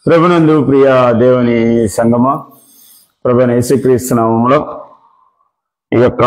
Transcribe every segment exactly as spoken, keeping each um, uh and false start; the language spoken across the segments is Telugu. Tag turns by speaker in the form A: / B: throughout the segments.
A: ప్రభునందు ప్రియ దేవుని సంగమ, ప్రభువైన యేసుక్రీస్తు నామములో ఈ యొక్క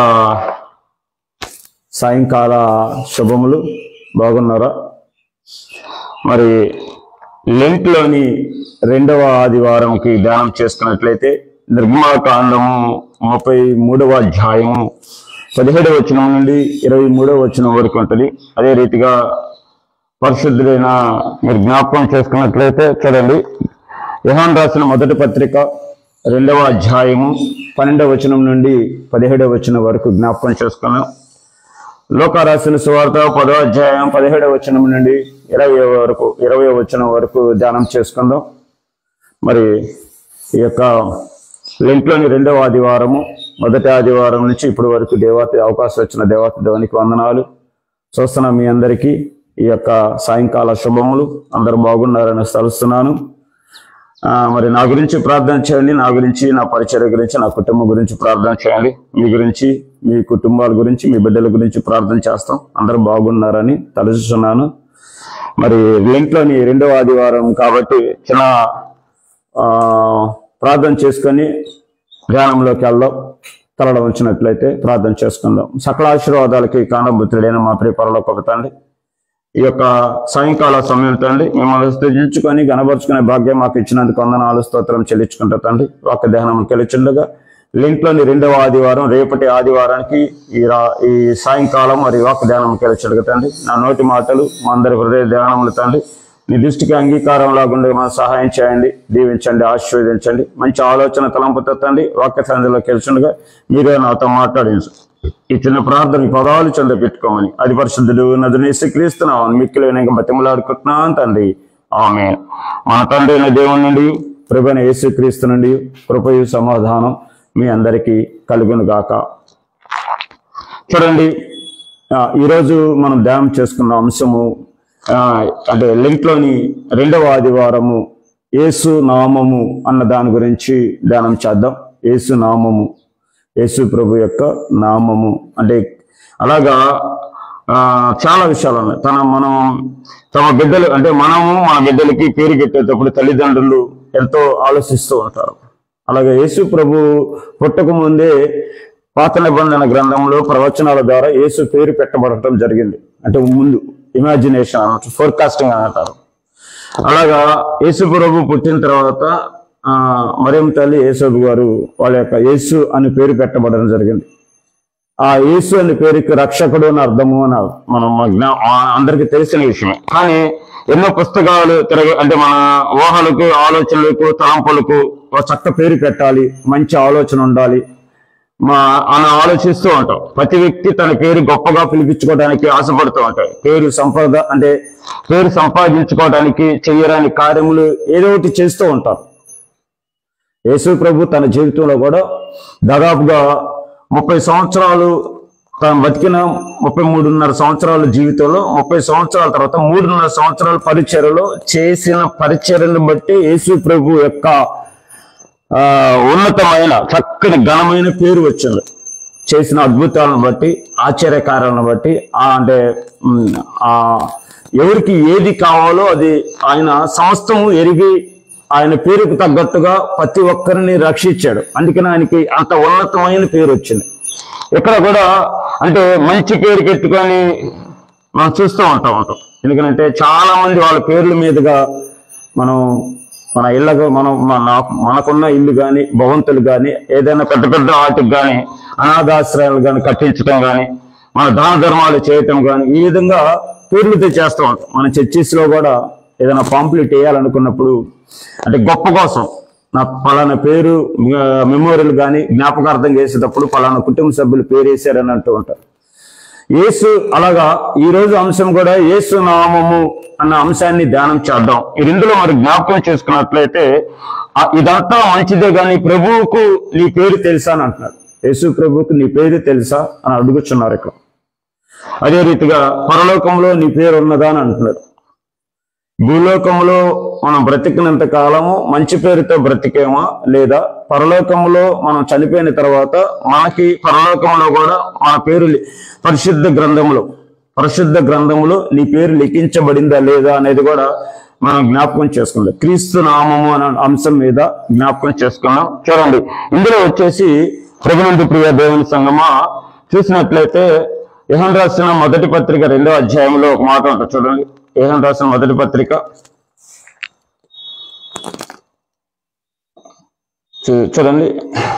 A: సాయంకాల శుభములు. బాగున్నారా? మరి లెంట్లోని రెండవ ఆదివారంకి ధ్యానం చేసుకున్నట్లయితే నిర్గమాకాండము ముప్పై మూడవ అధ్యాయము పదిహేడవ వచనం నుండి ఇరవై మూడవ వచనం వరకు ఉంటుంది. అదే రీతిగా పరిశుద్ధులైన మీరు జ్ఞాపకం చేసుకున్నట్లయితే చూడండి, యోహాను రాసిన మొదటి పత్రిక రెండవ అధ్యాయము పన్నెండవ వచనం నుండి పదిహేడవ వచనం వరకు జ్ఞాపకం చేసుకున్నాం. లోకా రాసిన సువార్త పదో అధ్యాయం పదిహేడవ వచనం నుండి ఇరవై వరకు ఇరవై వచనం వరకు ధ్యానం చేసుకుందాం. మరి ఈ యొక్క లెంట్లోని రెండవ ఆదివారము మొదటి ఆదివారం నుంచి ఇప్పటి వరకు దేవాతి అవకాశం వచ్చిన దేవాతి దేవునికి వందనాలు. చూస్తున్నా మీ అందరికీ ఈ యొక్క సాయంకాల శుభములు. అందరూ బాగున్నారని తలుస్తున్నాను. మరి నా గురించి ప్రార్థన చేయండి, నా గురించి, నా పరిచర్య గురించి, నా కుటుంబం గురించి ప్రార్థన చేయండి. మీ గురించి, మీ కుటుంబాల గురించి, మీ బిడ్డల గురించి ప్రార్థన చేస్తాం. అందరూ బాగున్నారని తలుస్తున్నాను. మరి లెంట్లోని రెండవ ఆదివారం కాబట్టి చిన్న ప్రార్థన చేసుకొని ధ్యానంలోకి వెళ్దాం. తలడ ఉంచినట్లయితే ప్రార్థన చేసుకుందాం. సకల ఆశీర్వాదాలకి కారణభూతుడైన మా ప్రియ పరలోక తండ్రి, ఈ యొక్క సాయంకాల సమయం తండ్రి మిమ్మల్ని స్తుతించుకొని గణపరుచుకునే భాగ్యం మాకు ఇచ్చినందుకు వందనాలు, స్తోత్రం చెల్లించుకుంటా తండ్రి. వాక్య ధ్యానం కలిచుండగా లింక్లోని రెండవ ఆదివారం రేపటి ఆదివారానికి ఈ రా ఈ సాయంకాలం మరి వాక్య ధ్యానం కలిచుండగా తండ్రి, నా నోటి మాటలు మా అందరి హృదయ ధ్యానములు తండ్రి నీ దృష్టికి అంగీకారం లాగుండే మనం సహాయం చేయండి, దీవించండి, ఆశీర్వదించండి. మంచి ఆలోచన తలంపుతో తండ్రి వాక్య సంధిలో కలిచుండగా మీరే నాతో మాట్లాడించు. ఈ చిన్న ప్రార్థన పదాలు చెంద పెట్టుకోమని అది పరిశుద్ధుడు నదుని యేసుక్రీస్తున్నామని మిక్కిలైన బతిమలాడుకుంటున్నాను తండ్రి, ఆమేన్. మన తండ్రి అయిన దేవుని నుండి ప్రభువైన యేసుక్రీస్తు నుండి కృపయు సమాధానం మీ అందరికీ కలుగును గాక. చూడండి, ఈరోజు మనం ధ్యానం చేసుకున్న అంశము అంటే లెంట్లోని రెండవ ఆదివారము యేసు నామము అన్న దాని గురించి ధ్యానం చేద్దాం. యేసు నామము, యేసు ప్రభు యొక్క నామము అంటే అలాగా చాలా విషయాలు ఉన్నాయి. తన మనం తమ బిడ్డలు అంటే మనము మన బిడ్డలకి పేరు పెట్టేటప్పుడు తల్లిదండ్రులు ఎంతో ఆలోచిస్తూ ఉంటారు. అలాగే యేసు ప్రభు పుట్టక ముందే పాత నిబంధన గ్రంథంలో ప్రవచనాల ద్వారా యేసు పేరు పెట్టబడటం జరిగింది. అంటే ముందు ఇమాజినేషన్ అన్నట్టు, ఫోర్కాస్టింగ్ అని అంటారు. అలాగా యేసు ప్రభు పుట్టిన తర్వాత ఆ మరియమ్మ తల్లి యేసోబు గారు వాళ్ళ యొక్క యేసు అని పేరు పెట్టబడడం జరిగింది. ఆ యేసు అనే పేరుకి రక్షకుడు అని అర్థము అని మనం అందరికీ తెలిసిన విషయమే. కానీ ఎన్నో పుస్తకాలు తిరగ అంటే మన ఊహలకు, ఆలోచనలకు, తలంపులకు ఒక చక్క పేరు పెట్టాలి, మంచి ఆలోచన ఉండాలి మా అని ఆలోచిస్తూ ఉంటాం. ప్రతి వ్యక్తి తన పేరు గొప్పగా పిలిపించుకోవడానికి ఆశపడుతూ ఉంటాయి. పేరు సంపద అంటే పేరు సంపాదించుకోవడానికి చెయ్యరాని కార్యములు ఏదో ఒకటి చేస్తూ ఉంటారు. యేసు ప్రభు తన జీవితంలో కూడా దాదాపుగా ముప్పై సంవత్సరాలు తను బతికిన ముప్పై మూడున్నర సంవత్సరాల జీవితంలో ముప్పై సంవత్సరాల తర్వాత మూడున్నర సంవత్సరాల పరిచర్యలో చేసిన పరిచర్యను బట్టి యేసు ప్రభు యొక్క ఆ ఉన్నతమైన చక్కని ఘనమైన పేరు వచ్చింది. చేసిన అద్భుతాలను బట్టి, ఆశ్చర్యకారాలను బట్టి ఆ అంటే ఆ ఎవరికి ఏది కావాలో అది ఆయన సమస్తము ఎరిగి ఆయన పేరుకు తగ్గట్టుగా ప్రతి ఒక్కరిని రక్షించాడు. అందుకని ఆయనకి అంత ఉన్నతమైన పేరు వచ్చింది. ఇక్కడ కూడా అంటే మంచి పేరు పెట్టుకొని మనం చూస్తూ ఉంటాం ఉంటాం ఎందుకంటే చాలా మంది వాళ్ళ పేర్ల మీదుగా మనం మన ఇళ్ళకు మనం మన మనకున్న ఇల్లు కానీ, భవంతులు కానీ, ఏదైనా పెద్ద పెద్ద వాటికి కానీ, అనాథాశ్రయాలు కానీ కట్టించడం కానీ, మన దాన ధర్మాలు చేయటం కానీ ఈ విధంగా పేర్లతో చేస్తూ ఉంటాం. మన చర్చిస్లో కూడా ఏదైనా పాంప్లెట్ వేయాలనుకున్నప్పుడు అంటే గొప్ప కోసం నా పలానా పేరు మెమోరియల్ కానీ జ్ఞాపకార్థం చేసేటప్పుడు పలానా కుటుంబ సభ్యులు పేరు వేసారని అంటూ ఉంటారు. యేసు అలాగా ఈరోజు అంశం కూడా యేసు నామము అన్న అంశాన్ని ధ్యానం చేద్దాం. ఈ రెండులో మరి జ్ఞాపకం చేసుకున్నట్లయితే ఇదంతా మంచిదే కానీ ప్రభువుకు నీ పేరు తెలుసా అని అంటున్నారు. యేసు ప్రభువుకు నీ పేరు తెలుసా అని అడుగుతున్నారు ఇక్కడ. అదే రీతిగా పరలోకంలో నీ పేరు ఉన్నదా అని అంటున్నారు. భూలోకంలో మనం బ్రతికినంత కాలము మంచి పేరుతో బ్రతికేమా, లేదా పరలోకంలో మనం చనిపోయిన తర్వాత మనకి పరలోకంలో కూడా మన పేరు పరిశుద్ధ గ్రంథంలో పరిశుద్ధ గ్రంథములో నీ పేరు లిఖించబడిందా లేదా అనేది కూడా మనం జ్ఞాపకం చేసుకుందాం. క్రీస్తు నామము అనే అంశం మీద జ్ఞాపకం చేసుకున్నాం. చూడండి, ఇందులో వచ్చేసి ప్రభునందు ప్రియ దేవుని సంగమా చూసినట్లయితే యోహాను రాసిన మొదటి పత్రిక రెండో అధ్యాయంలో ఒక మాట ఉంటుంది. చూడండి, యోహాను రాసిన మొదటి పత్రిక చూడండి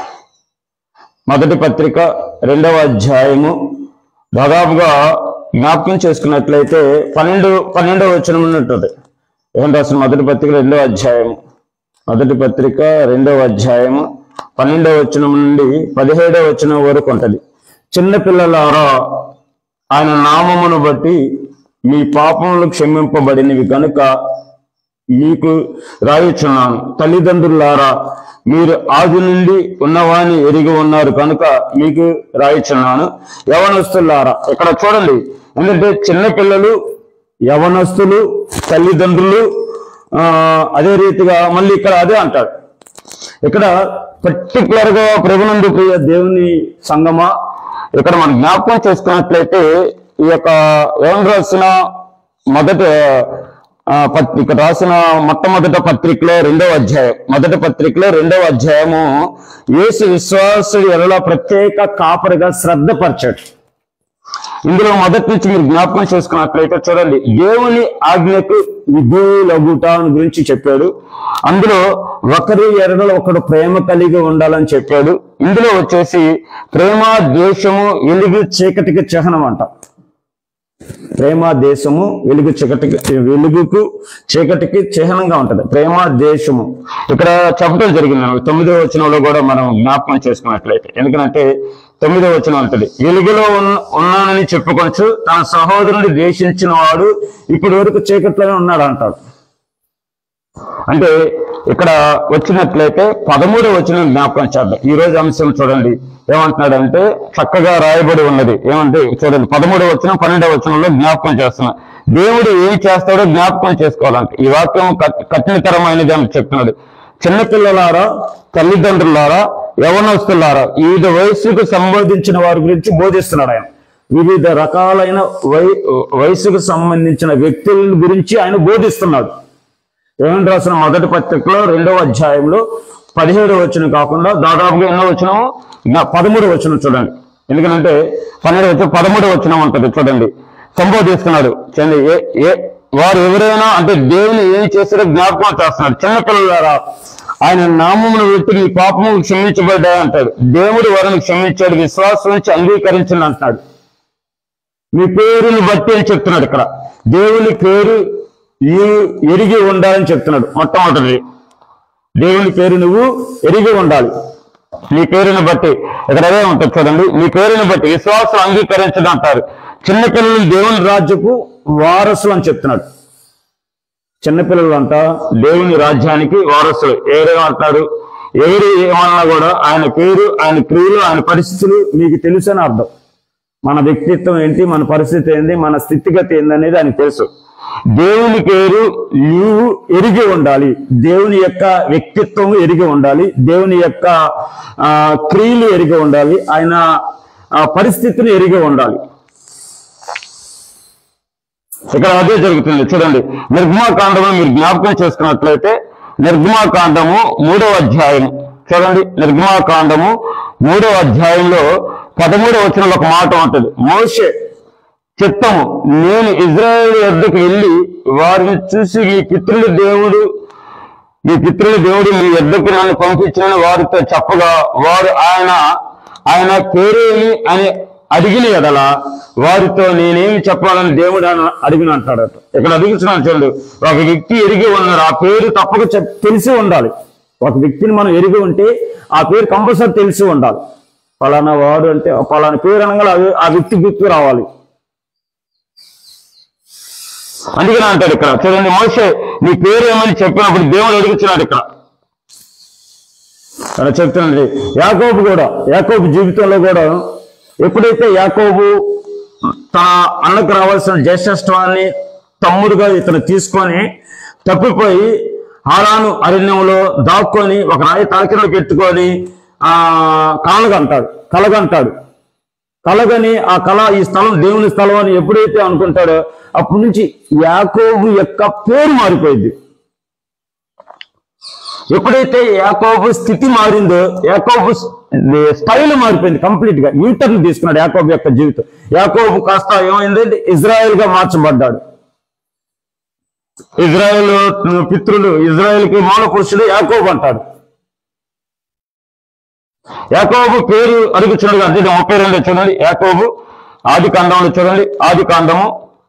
A: మొదటి పత్రిక రెండవ అధ్యాయము దాదాపుగా జ్ఞాపకం చేసుకున్నట్లయితే పన్నెండు పన్నెండవ వచనం ఉంటుంది. యోహాను రాసిన మొదటి పత్రిక రెండవ అధ్యాయము మొదటి పత్రిక రెండవ అధ్యాయము పన్నెండవ వచనం నుండి పదిహేడవ వచనం వరకు ఉంటుంది. చిన్నపిల్లలారా, ఆయన నామమును బట్టి మీ పాపములు క్షమింపబడినవి కనుక మీకు రాయుచున్నాను. తల్లిదండ్రులారా, మీరు ఆది నుండి ఉన్నవాని ఎరిగి ఉన్నారు కనుక మీకు రాయుచున్నాను. యవనస్తులారా, ఇక్కడ చూడండి, ఎందుకంటే చిన్నపిల్లలు, యవనస్తులు, తల్లిదండ్రులు, ఆ అదే రీతిగా మళ్ళీ ఇక్కడ అదే అంటాడు. ఇక్కడ పర్టికులర్ గా ప్రభునందు ప్రియ దేవుని సంగమా, ఇక్కడ మనం జ్ఞాపకం చేసుకున్నట్లయితే ఈ యొక్క యోహాను రాసిన మొదటి ఇక్కడ రాసిన మొట్టమొదటి పత్రికలో రెండవ అధ్యాయం మొదటి పత్రికలో రెండవ అధ్యాయము యేసు విశ్వాసుడు ఎలా ప్రత్యేక కాపరిగా శ్రద్ధపరచాడు. ఇందులో మొదటి నుంచి మీరు జ్ఞాపకం చేసుకున్నట్లయితే చూడండి, దేవుని ఆజ్ఞకు విధేయులగుట గురించి చెప్పాడు. అందులో ఒకరి ఎడల ఒకడు ప్రేమ కలిగి ఉండాలని చెప్పాడు. ఇందులో వచ్చేసి ప్రేమ ద్వేషము వెలుగు చీకటికి చిహ్నం అంట. ప్రేమ దేశము వెలుగు చీకటికి వెలుగుకు చీకటికి చిహ్నంగా ఉంటది. ప్రేమ దేశము ఇక్కడ చెప్పడం జరిగింది. తొమ్మిదవ వచనంలో కూడా మనం జ్ఞాపకం చేసుకున్నట్లయితే, ఎందుకంటే తొమ్మిదవ వచనం ఉంటుంది, వెలుగులో ఉన్నానని చెప్పుకొచ్చు తన సహోదరుని ద్వేషించిన వాడు ఇప్పటి వరకు చీకట్లోనే ఉన్నాడు అంటాడు. అంటే ఇక్కడ వచ్చినట్లయితే పదమూడవ వచనం జ్ఞాపకం చేద్దాం. ఈ రోజు అంశం చూడండి, ఏమంటున్నాడంటే చక్కగా రాయబడి ఉన్నది. ఏమంటే చూడండి, పదమూడవ వచనం పన్నెండవ వచనంలో జ్ఞాపకం చేస్తున్నా. దేవుడు ఏం చేస్తాడో జ్ఞాపకం చేసుకోవాలంటే ఈ వాక్యం కఠినతరమైనది అని చెప్తున్నాడు. చిన్నపిల్లలారా, తల్లిదండ్రులారా, యవనస్తులారా, వివిధ వయస్సుకు సంబంధించిన వారి గురించి బోధిస్తున్నాడు ఆయన. వివిధ రకాలైన వై వయసుకు సంబంధించిన వ్యక్తుల గురించి ఆయన బోధిస్తున్నాడు. యోహాను రాసిన మొదటి పత్రికలో రెండవ అధ్యాయంలో పదిహేడవ వచనం కాకుండా దాదాపుగా ఎన్నో వచనం, పదమూడవ వచనం చూడండి. ఎందుకంటే పన్నెండు వచ్చిన పదమూడవ వచనం ఉంటుంది. చూడండి, సంబోధిస్తున్నాడు. ఏ ఏ వారు ఎవరైనా అంటే దేవుని ఏం చేస్తారో జ్ఞాపకం చేస్తున్నాడు. చిన్నపిల్లలారా, ఆయన నామమును బట్టి మీ పాపము క్షమించబడ్డాయి అంటాడు. దేవుడు వారిని క్షమించాడు, విశ్వాసం నుంచి అంగీకరించండి అంటున్నాడు. మీ పేరుని బట్టి అని చెప్తున్నాడు. ఇక్కడ దేవుని పేరు ఎరిగి ఉండాలని చెప్తున్నాడు. మొట్టమొదటి దేవుని పేరు నువ్వు ఎరిగి ఉండాలి. నీ పేరుని బట్టి ఇక్కడ అదే ఉంటుంది. చూడండి, నీ పేరుని బట్టి విశ్వాసం అంగీకరించడం అంటారు. చిన్నపిల్లలు దేవుని రాజ్యపు వారసులు అని చెప్తున్నాడు. చిన్నపిల్లలు అంట దేవుని రాజ్యానికి వారసులు. ఎవరేమంటున్నారు, ఎవరు ఏమన్నా కూడా ఆయన పేరు, ఆయన క్రియలు, ఆయన పరిస్థితులు మీకు తెలుసు అని అర్థం. మన వ్యక్తిత్వం ఏంటి, మన పరిస్థితి ఏంటి, మన స్థితిగతి ఏందనేది ఆయనకు తెలుసు. దేవుని పేరు నీవు ఎరిగి ఉండాలి. దేవుని యొక్క వ్యక్తిత్వం ఎరిగి ఉండాలి. దేవుని యొక్క ఆ క్రియలు ఎరిగి ఉండాలి. ఆయన పరిస్థితిని ఎరిగి ఉండాలి. ఇక్కడ అదే జరుగుతుంది. చూడండి, నిర్గమాకాండము మీరు జ్ఞాపకం చేసుకున్నట్లయితే నిర్గమాకాండము మూడవ అధ్యాయం చూడండి. నిర్గమాకాండము మూడవ అధ్యాయంలో పదమూడవ వచనంలో ఒక మాట ఉంటుంది. మోషే చిత్తము, నేను ఇజ్రాయేల్ యొద్దకు వెళ్ళి వారిని చూసి మీ పితృల దేవుడు మీ పితృల దేవుడు మీ యొద్దకు నన్ను పంపించిన వారితో చెప్పగా వారు ఆయన ఆయన పేరేమి అని అడిగిన ఎడల వారితో నేనేమి చెప్పాలని దేవుడు అడిగిన అంటాడట. ఇక్కడ అడిగించున్నాను చూడండి, ఒక వ్యక్తి ఎరిగి ఉన్నారు, ఆ పేరు తప్పక తెలిసి ఉండాలి. ఒక వ్యక్తిని మనం ఎరిగి ఉంటే ఆ పేరు కంపల్సరీ తెలిసి ఉండాలి. ఫలానా వాడు అంటే ఫలానా పేరు అనగా ఆ వ్యక్తి గుర్తు రావాలి. అందుకని అంటాడు ఇక్కడ చూడండి, మోషే నీ పేరు ఏమని చెప్పినప్పుడు దేవుడు అడుగుతున్నాడు. ఇక్కడ అలా చెప్తున్నాడు. యాకోబు కూడా, యాకోబు జీవితంలో కూడా ఎప్పుడైతే యాకోబు తన అన్నకు రావాల్సిన జ్యేష్ఠత్వాన్ని తమ్ముడుగా ఇతను తీసుకొని తప్పిపోయి హారాను అరణ్యంలో దాక్కొని ఒక రాయి తలకిలో పెట్టుకొని ఆ కలగంటాడు కలగంటాడు కలగని ఆ కళ ఈ స్థలం దేవుని స్థలం అని ఎప్పుడైతే అనుకుంటాడో అప్పటి నుంచి యాకోబు యొక్క పేరు మారిపోయింది. ఎప్పుడైతే యాకోబు స్థితి మారిందో యాకోబు స్టైల్ మారిపోయింది, కంప్లీట్ గా యూటర్న్ తీసుకున్నాడు యాకోబు యొక్క జీవితం. యాకోబు కాస్త ఏమైందంటే ఇజ్రాయెల్ గా మార్చబడ్డాడు. ఇజ్రాయెల్ పితృలు, ఇజ్రాయెల్కి మూల పురుషుడు యాకోబు అంటాడు. యాకోబు పేరు అడుగుచున్నాడు అంటే ముప్పై రెండు చూడండి, యాకోబు ఆది కాండంలో చూడండి, ఆది కాండము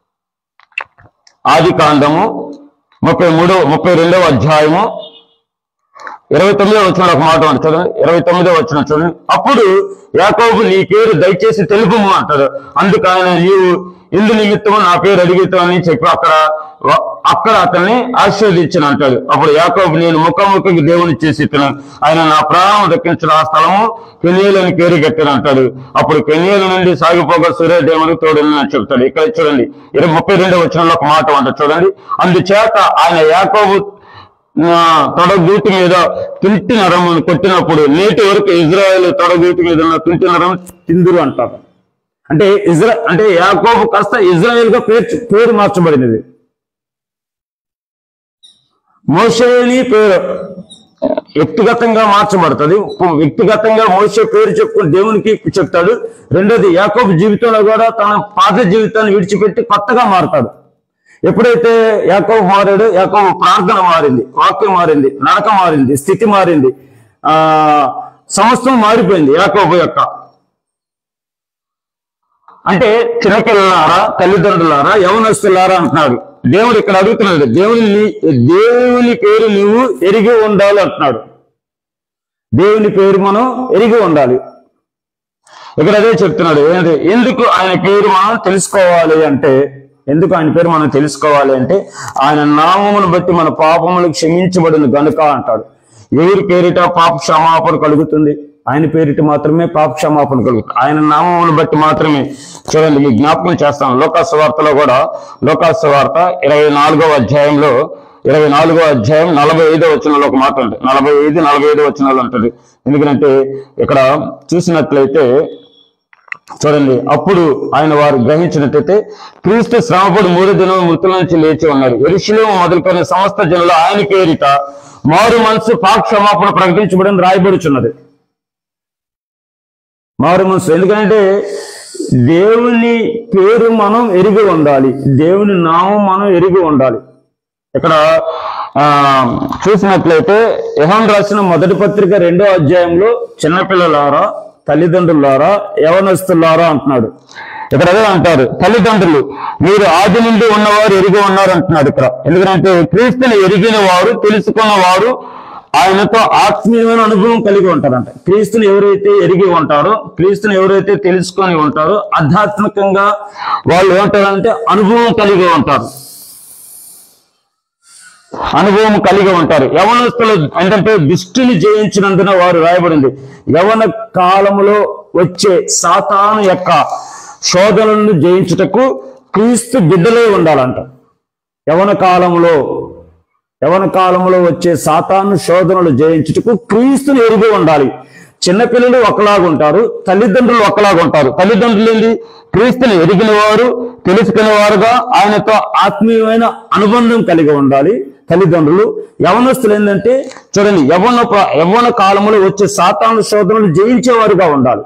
A: ఆది కాండము ముప్పై మూడో ముప్పై రెండవ అధ్యాయము ఇరవై తొమ్మిదో వచ్చిన ఒక మాట అంట చూడండి, ఇరవై తొమ్మిదో వచ్చిన చూడండి. అప్పుడు యాకోబు నీ పేరు దయచేసి తెలుపుము అంటాడు. అందుకు ఆయన నీవు ఇందు నిమిత్తము నా పేరు అడిగితామని చెప్పి అక్కడ అక్కడ అతన్ని ఆశీర్వదించిన అంటాడు. అప్పుడు యాకోబు నేను ముఖాముఖికి దేవుని చేసి ఇస్తున్నాను, ఆయన నా ప్రాణం దక్కించిన ఆ స్థలము పెనియేలు అని పేరు కట్టాను అంటాడు. అప్పుడు పెనియేలు నుండి సాగిపోగా సూర్యదేవుని తోడని అని చెప్తాడు. ఇక్కడ చూడండి ఇరవై ముప్పై రెండో వచనంలో ఒక మాట అంట చూడండి. అందుచేత ఆయన యాకోబు తొడగూటి మీద తుంటి నరమును కొట్టినప్పుడు నేటి వరకు ఇజ్రాయెల్ తొడగూటి మీద ఉన్న తుంటి నరం తిందురు అంటారు. అంటే ఇజ్రా అంటే యాకోబు కాస్త ఇజ్రాయెల్ గా పేరు పేరు మార్చబడినది. మోషేని పేరు వ్యక్తిగతంగా మార్చబడుతుంది. వ్యక్తిగతంగా మోషే పేరు చెప్పుకుని దేవునికి చెప్తాడు. రెండోది యాకోబు జీవితంలో కూడా తన పాత జీవితాన్ని విడిచిపెట్టి కొత్తగా మారుతాడు. ఎప్పుడైతే యాకోబు మారాడో యాకోబు ప్రార్థన మారింది, వాక్యం మారింది, నడక మారింది, స్థితి మారింది, ఆ సమస్తం మారిపోయింది యాకోబు యొక్క. అంటే చిన్నపిల్లలారా, తల్లిదండ్రులారా, యవనస్తులారా అంటున్నాడు దేవుడు. ఇక్కడ అడుగుతున్నాడు దేవుని దేవుని పేరు నువ్వు ఎరిగి ఉండాలి అంటున్నాడు. దేవుని పేరు మనం ఎరిగి ఉండాలి. ఇక్కడ అదే చెప్తున్నాడు. ఏంటంటే ఎందుకు ఆయన పేరు మనం తెలుసుకోవాలి అంటే ఎందుకు ఆయన పేరు మనం తెలుసుకోవాలి అంటే ఆయన నామమును బట్టి మన పాపములు క్షమించబడిన గనుక అంటాడు. ఎవరి పేరిట పాప క్షమాపణ కలుగుతుంది? ఆయన పేరిట మాత్రమే పాప క్షమాపణ కలుగుతుంది. ఆయన నామమును బట్టి మాత్రమే. చూడండి మీ జ్ఞాపకం చేస్తాను, లోకాసు వార్తలో కూడా లోకాసు వార్త ఇరవై నాలుగవ అధ్యాయంలో ఇరవై నాలుగో అధ్యాయం నలభై ఐదో వచనంలో ఒక మాట ఉంటుంది. నలభై ఐదు నలభై ఐదో వచనాలు ఉంటుంది. ఎందుకంటే ఇక్కడ చూసినట్లయితే చూడండి, అప్పుడు ఆయన వారు గ్రహించినట్టయితే క్రీస్తు శ్రమపడి మూడు దినం మృతుల నుంచి లేచి ఉన్నారు. యెరూషలేము మొదలుకొని సమస్త జనులు ఆయన పేరిట మారు మనసు పాప క్షమాపణ ప్రకటించబడిన రాయబడుచున్నది. మారు మనసు ఎందుకంటే దేవుని పేరు మనం ఎరిగి ఉండాలి, దేవుని నామం మనం ఎరిగి ఉండాలి. ఇక్కడ ఆ చూసినట్లయితే యోహాను రాసిన మొదటి పత్రిక రెండో అధ్యాయంలో చిన్నపిల్లలారా, తల్లిదండ్రులారా, యవనస్తులారా అంటున్నాడు. ఇక్కడ అదే అంటారు, తల్లిదండ్రులు మీరు ఆది నుండి ఉన్నవారు ఎరిగి ఉన్నారు అంటున్నాడు ఇక్కడ. ఎందుకంటే క్రీస్తుని ఎరిగిన వారు, తెలుసుకున్న వారు ఆయనతో ఆత్మీయమైన అనుభవం కలిగి ఉంటారంట. క్రీస్తుని ఎవరైతే ఎరిగి ఉంటారో, క్రీస్తుని ఎవరైతే తెలుసుకొని ఉంటారో ఆధ్యాత్మికంగా వాళ్ళు ఏమంటారంటే అనుభవం కలిగి ఉంటారు, అనుభవం కలిగి ఉంటారు. యవనస్తులు ఏంటంటే దుష్టుని జయించినందున వారు రాయబడింది. యవన కాలములో వచ్చే సాతాను యొక్క శోధనలను జయించుటకు క్రీస్తు బిడ్డలే ఉండాలంట. యవన కాలంలో యవన కాలంలో వచ్చే సాతాను శోధనలు జయించుటకు క్రీస్తుని ఎరిగి ఉండాలి. చిన్నపిల్లలు ఒకలాగుంటారు, తల్లిదండ్రులు ఒకలాగుంటారు. తల్లిదండ్రులు ఏంటి? క్రీస్తుని ఎరిగిన వారు, తెలుసుకునే వారుగా ఆయనతో ఆత్మీయమైన అనుబంధం కలిగి ఉండాలి తల్లిదండ్రులు. యవనస్తులు ఏంటంటే చూడండి, యవన యవన కాలంలో వచ్చే సాతాను శోధనలు జయించేవారుగా ఉండాలి,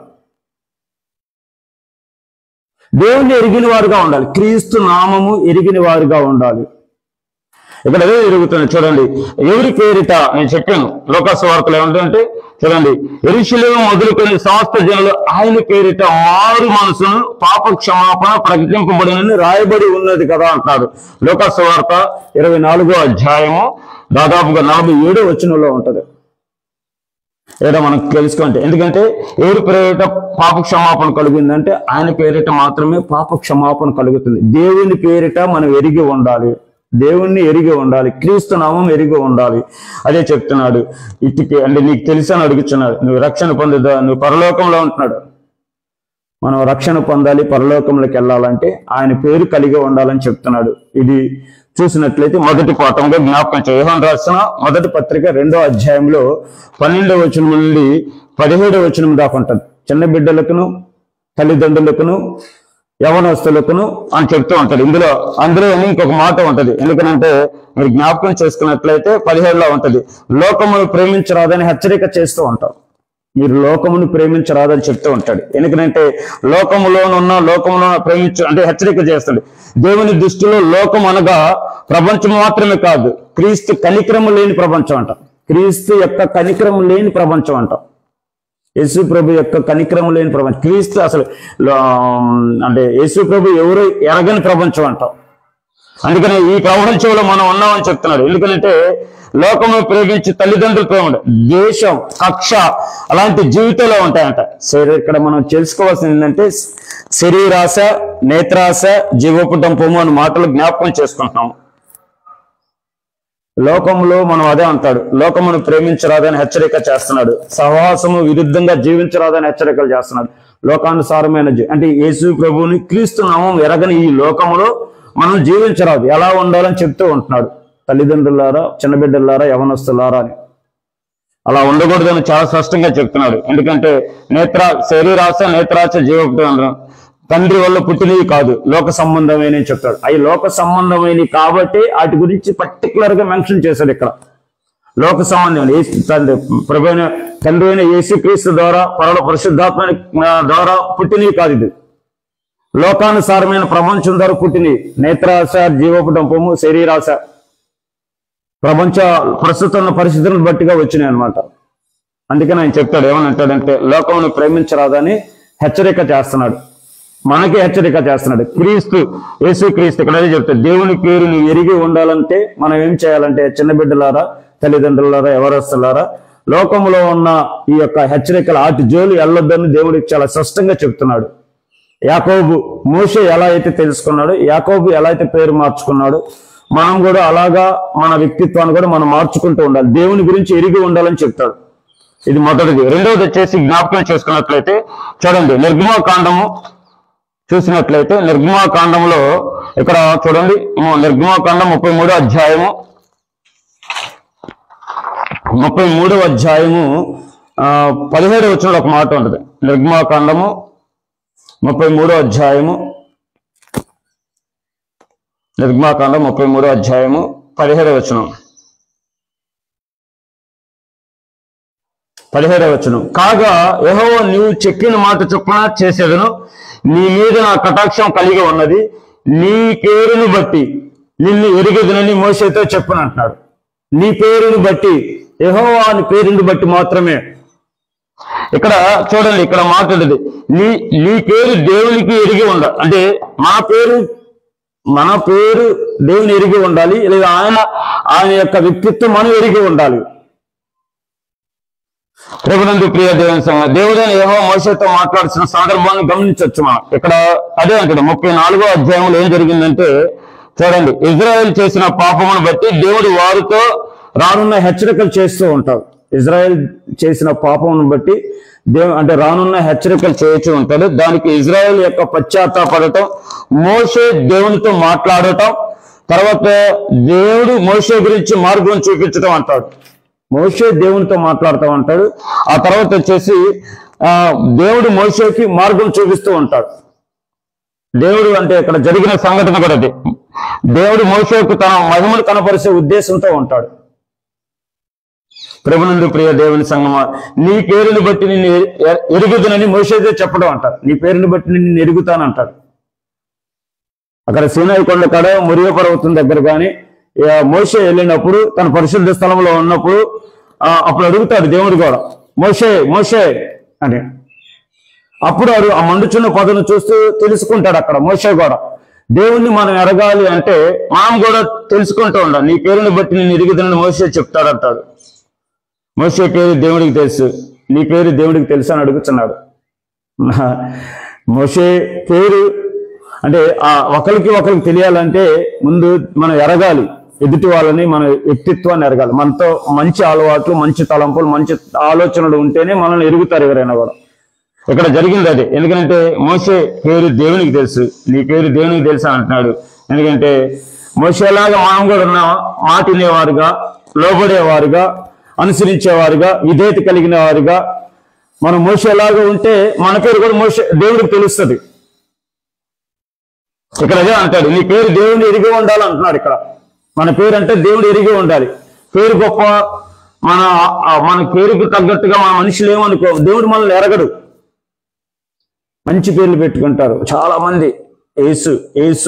A: దేవుణ్ణి ఎరిగిన వారుగా ఉండాలి, క్రీస్తు నామము ఎరిగిన వారుగా ఉండాలి. ఇక్కడ అదే జరుగుతుంది. చూడండి, ఎవరి పేరిట నేను చెప్పాను లోకాసు వార్తలు ఏమిటంటే చూడండి, యెరూషలేము మొదలుకొని సమస్త జనులు ఆయన పేరిట మారు మనసును పాప క్షమాపణ ప్రకటింపబడినని రాయబడి ఉన్నది కదా అంటారు. లోకాసు వార్త ఇరవై నాలుగో అధ్యాయము దాదాపుగా నలభై ఏడో వచనంలో ఉంటది. ఏదో మనకు తెలుసుకుంటే, ఎందుకంటే ఎవరి పేరిట పాప క్షమాపణ కలుగుతుందంటే ఆయన పేరిట మాత్రమే పాప క్షమాపణ కలుగుతుంది. దేవుని పేరిట మనం ఎరిగి ఉండాలి, దేవుణ్ణి ఎరిగి ఉండాలి, క్రీస్తు నామం ఎరిగి ఉండాలి. అదే చెప్తున్నాడు. ఇటుకి అంటే నీకు తెలుసని అడుగుతున్నాడు, నువ్వు రక్షణ పొందుదా, నువ్వు పరలోకంలో ఉంటున్నాడు. మనం రక్షణ పొందాలి, పరలోకంలోకి వెళ్ళాలంటే ఆయన పేరు కలిగి ఉండాలని చెప్తున్నాడు. ఇది చూసినట్లయితే మొదటి పాఠంగా జ్ఞాపకం చేయ యోహాను రాసిన మొదటి పత్రిక రెండో అధ్యాయంలో పన్నెండవ వచనం నుండి పదిహేడవ వచనం దాకా ఉంటుంది. చిన్న బిడ్డలకును తల్లిదండ్రులకును యవనస్తులకును అని చెప్తూ ఉంటాడు. ఇందులో అందులో ఇంకొక మాట ఉంటది. ఎందుకనంటే మీరు జ్ఞాపకం చేసుకున్నట్లయితే పదిహేడులో ఉంటది, లోకమును ప్రేమించరాదని హెచ్చరిక చేస్తూ ఉంటాం. మీరు లోకమును ప్రేమించరాదని చెప్తూ ఉంటాడు. ఎందుకంటే లోకములోనున్న లోకములో ప్రేమించు అంటే హెచ్చరిక చేస్తాడు. దేవుని దృష్టిలో లోకం అనగా ప్రపంచం మాత్రమే కాదు, క్రీస్తు కనికరము లేని ప్రపంచం అంటాం. క్రీస్తు యొక్క కనికరము లేని ప్రపంచం అంటాం. యేసు ప్రభు యొక్క కనికరము లేని ప్రపంచం. క్రీస్తు అసలు అంటే యేసు ప్రభు ఎవరు ఎరగని ప్రపంచం అంటాం. అందుకని ఈ ప్రపంచంలో మనం ఉన్నామని చెప్తున్నాడు. ఎందుకంటే లోకము ప్రేమించి తల్లిదండ్రులు ప్రేమ, ద్వేషం, కక్ష అలాంటి జీవితంలో ఉంటాయంట. సరే, ఇక్కడ మనం తెలుసుకోవాల్సింది ఏంటంటే శరీరాశ, నేత్రాశ, జీవోపటంపము అని మాటలు జ్ఞాపకం చేసుకుంటున్నాము. లోకంలో మనం అదే అంటాడు, లోకమును ప్రేమించరాదని హెచ్చరిక చేస్తున్నాడు. సహవాసము విరుద్ధంగా జీవించరాదని హెచ్చరికలు చేస్తున్నాడు. లోకానుసారమైన అంటే యేసు ప్రభువుని క్రీస్తు నామం ఎరగని ఈ లోకములో మనం జీవించరాదు, ఎలా ఉండాలని చెప్తూ ఉంటున్నాడు. తల్లిదండ్రులారా, చిన్న బిడ్డలారా, యవనస్తులారా అని అలా ఉండకూడదని చాలా స్పష్టంగా చెప్తున్నాడు. ఎందుకంటే నేత్ర శరీరాశ, నేత్రాశ, జీవోపటం తండ్రి వల్ల పుట్టినవి కాదు, లోక సంబంధమైన చెప్తాడు. అవి లోక సంబంధమైనవి కాబట్టి వాటి గురించి పర్టికులర్ గా మెన్షన్ చేశాడు ఇక్కడ. లోక సంబంధమైన తండ్రి ప్రభు తండ్రి అయిన యేసుక్రీస్తు ద్వారా పరల పరిశుద్ధాత్మ ద్వారా పుట్టినవి కాదు, ఇది లోకానుసారమైన ప్రపంచం ద్వారా పుట్టినవి. నేత్రాశ, జీవోపటంపము, శరీరాశ ప్రపంచ ప్రస్తుతం పరిస్థితులను బట్టిగా వచ్చినాయి అనమాట. అందుకని ఆయన చెప్తాడు, ఏమని అంటాడంటే లోకమును ప్రేమించరాదని హెచ్చరిక చేస్తున్నాడు. మనకి హెచ్చరిక చేస్తున్నాడు. క్రీస్తు యేసు క్రీస్తు ఇక్కడ చెప్తాడు, దేవుని పేరు నువ్వు ఎరిగి ఉండాలంటే మనం ఏం చేయాలంటే చిన్న బిడ్డలారా, తల్లిదండ్రులారా, ఎవరస్తులారా, లోకంలో ఉన్న ఈ యొక్క హెచ్చరికలు ఆటి జోలు వెళ్ళొద్దని దేవుడికి చాలా స్పష్టంగా చెప్తున్నాడు. యాకోబు మోషే ఎలా అయితే తెలుసుకున్నాడు, యాకోబు ఎలా అయితే పేరు మార్చుకున్నాడు, మనం కూడా అలాగా మన వ్యక్తిత్వాన్ని కూడా మనం మార్చుకుంటూ ఉండాలి. దేవుని గురించి ఎరిగి ఉండాలని చెప్తాడు. ఇది మొదటిది. రెండవది వచ్చేసి జ్ఞాపకం చేసుకున్నట్లయితే చూడండి, నిర్గమాకాండము చూసినట్లయితే నిర్గమాకాండంలో ఇక్కడ చూడండి, నిర్గమాకాండం ముప్పై మూడో అధ్యాయము ముప్పై మూడవ అధ్యాయము ఆ పదిహేడు వచనంలో ఒక మాట ఉంటుంది. నిర్గమాకాండము ముప్పై మూడో అధ్యాయము నిర్గమాకాండం ముప్పై మూడో అధ్యాయము పదిహేడవ వచనం పదిహేడవ వచనం కాగా యెహోవా నీవు చెప్పిన మాట చొప్పున చేసేదను, నీ మీద నా కటాక్షం కలిగి ఉన్నది, నీ పేరును బట్టి నిన్ను ఎరిగేదనని మోషేతో చెప్పను అంటున్నాడు. నీ పేరును బట్టి, యెహోవా అని పేరుని బట్టి మాత్రమే. ఇక్కడ చూడండి, ఇక్కడ మాట్లాడేది నీ నీ పేరు దేవునికి ఎరిగి ఉండాలి. అంటే మన పేరు మన పేరు దేవుని ఎరిగి ఉండాలి, లేదా ఆయన ఆయన యొక్క వ్యక్తిత్వం మనం ఎరిగి ఉండాలి. ప్రభునందు ప్రియ దేవుని సంఘ దేవుడైన యెహోవా మోషేతో మాట్లాడుతున్న సందర్భాన్ని గమనించవచ్చు మనం. ఇక్కడ అదే అంటాడు ముప్పై నాలుగో అధ్యాయంలో ఏం జరిగిందంటే చూడండి, ఇజ్రాయెల్ చేసిన పాపమును బట్టి దేవుడు వారితో రానున్న హెచ్చరికలు చేస్తూ ఉంటాడు. ఇజ్రాయెల్ చేసిన పాపమును బట్టి దేవు అంటే రానున్న హెచ్చరికలు చేయొచ్చు ఉంటాడు. దానికి ఇజ్రాయెల్ యొక్క పశ్చాత్తాపడటం, మోషే దేవునితో మాట్లాడటం, తర్వాత దేవుడు మోషే గురించి మార్గం చూపించడం అంటాడు. మోషే దేవునితో మాట్లాడుతూ ఉంటాడు. ఆ తర్వాత వచ్చేసి ఆ దేవుడు మోషేకి మార్గం చూపిస్తూ ఉంటాడు. దేవుడు అంటే ఇక్కడ జరిగిన సంఘటన కూడా అది. దేవుడు మోషేకు తన మహిమను కనపరిచే ఉద్దేశంతో ఉంటాడు. ప్రభునందు ప్రియ దేవుని సంగమా, నీ పేరుని బట్టి నిన్ను ఎరుగుతానని మోషేతో చెప్పడం అంటారు. నీ పేరుని బట్టి నిన్ను ఎరుగుతానంటాడు. అక్కడ సీనాయి కొండ కాడ మొరియా పర్వతం దగ్గర కానీ మోషే వెళ్ళినప్పుడు తన పరిశుద్ధ స్థలంలో ఉన్నప్పుడు అప్పుడు అడుగుతాడు దేవుడు కూడా, మోషే మోషే అని. అప్పుడు వాడు ఆ మండుచున్న పొదను చూస్తూ తెలుసుకుంటాడు. అక్కడ మోషే కూడా దేవుణ్ణి మనం ఎరగాలి అంటే మనం కూడా తెలుసుకుంటూ ఉండాలి. నీ పేరుని బట్టి నేను ఎరుగుతానని మోషే చెప్తాడంటాడు. మోషే పేరు దేవుడికి తెలుసు, నీ పేరు దేవుడికి తెలుసు అని అడుగుతున్నాడు. మోషే పేరు అంటే ఆ ఒకరికి ఒకరికి తెలియాలంటే ముందు మనం ఎరగాలి, ఎదుటి వాళ్ళని మన వ్యక్తిత్వాన్ని ఎరగాలి. మనతో మంచి అలవాట్లు, మంచి తలంపులు, మంచి ఆలోచనలు ఉంటేనే మనల్ని ఎరుగుతారు ఎవరైనా కూడా. ఇక్కడ జరిగింది అదే. ఎందుకంటే మోషే పేరు దేవునికి తెలుసు, నీ పేరు దేవునికి తెలుసు అంటున్నాడు. ఎందుకంటే మోషేలాగా మనం కూడా ఉన్నాం, మాట వినేవారుగా, లోబడేవారుగా, అనుసరించేవారుగా, విధేయత కలిగిన వారుగా, మనం మోషేలాగా ఉంటే మన పేరు కూడా మోషే దేవుడికి తెలుస్తుంది. ఇక్కడ అదే అంటాడు, నీ పేరు దేవుని ఎరిగి ఉండాలి అంటున్నాడు. ఇక్కడ మన పేరు అంటే దేవుడు ఎరిగి ఉండాలి. పేరు గొప్ప, మన మన పేరుకు తగ్గట్టుగా మన మనుషులు ఏమనుకో, దేవుడు మనల్ని ఎరగడు. మంచి పేర్లు పెట్టుకుంటారు చాలా మంది. యేసు యేసు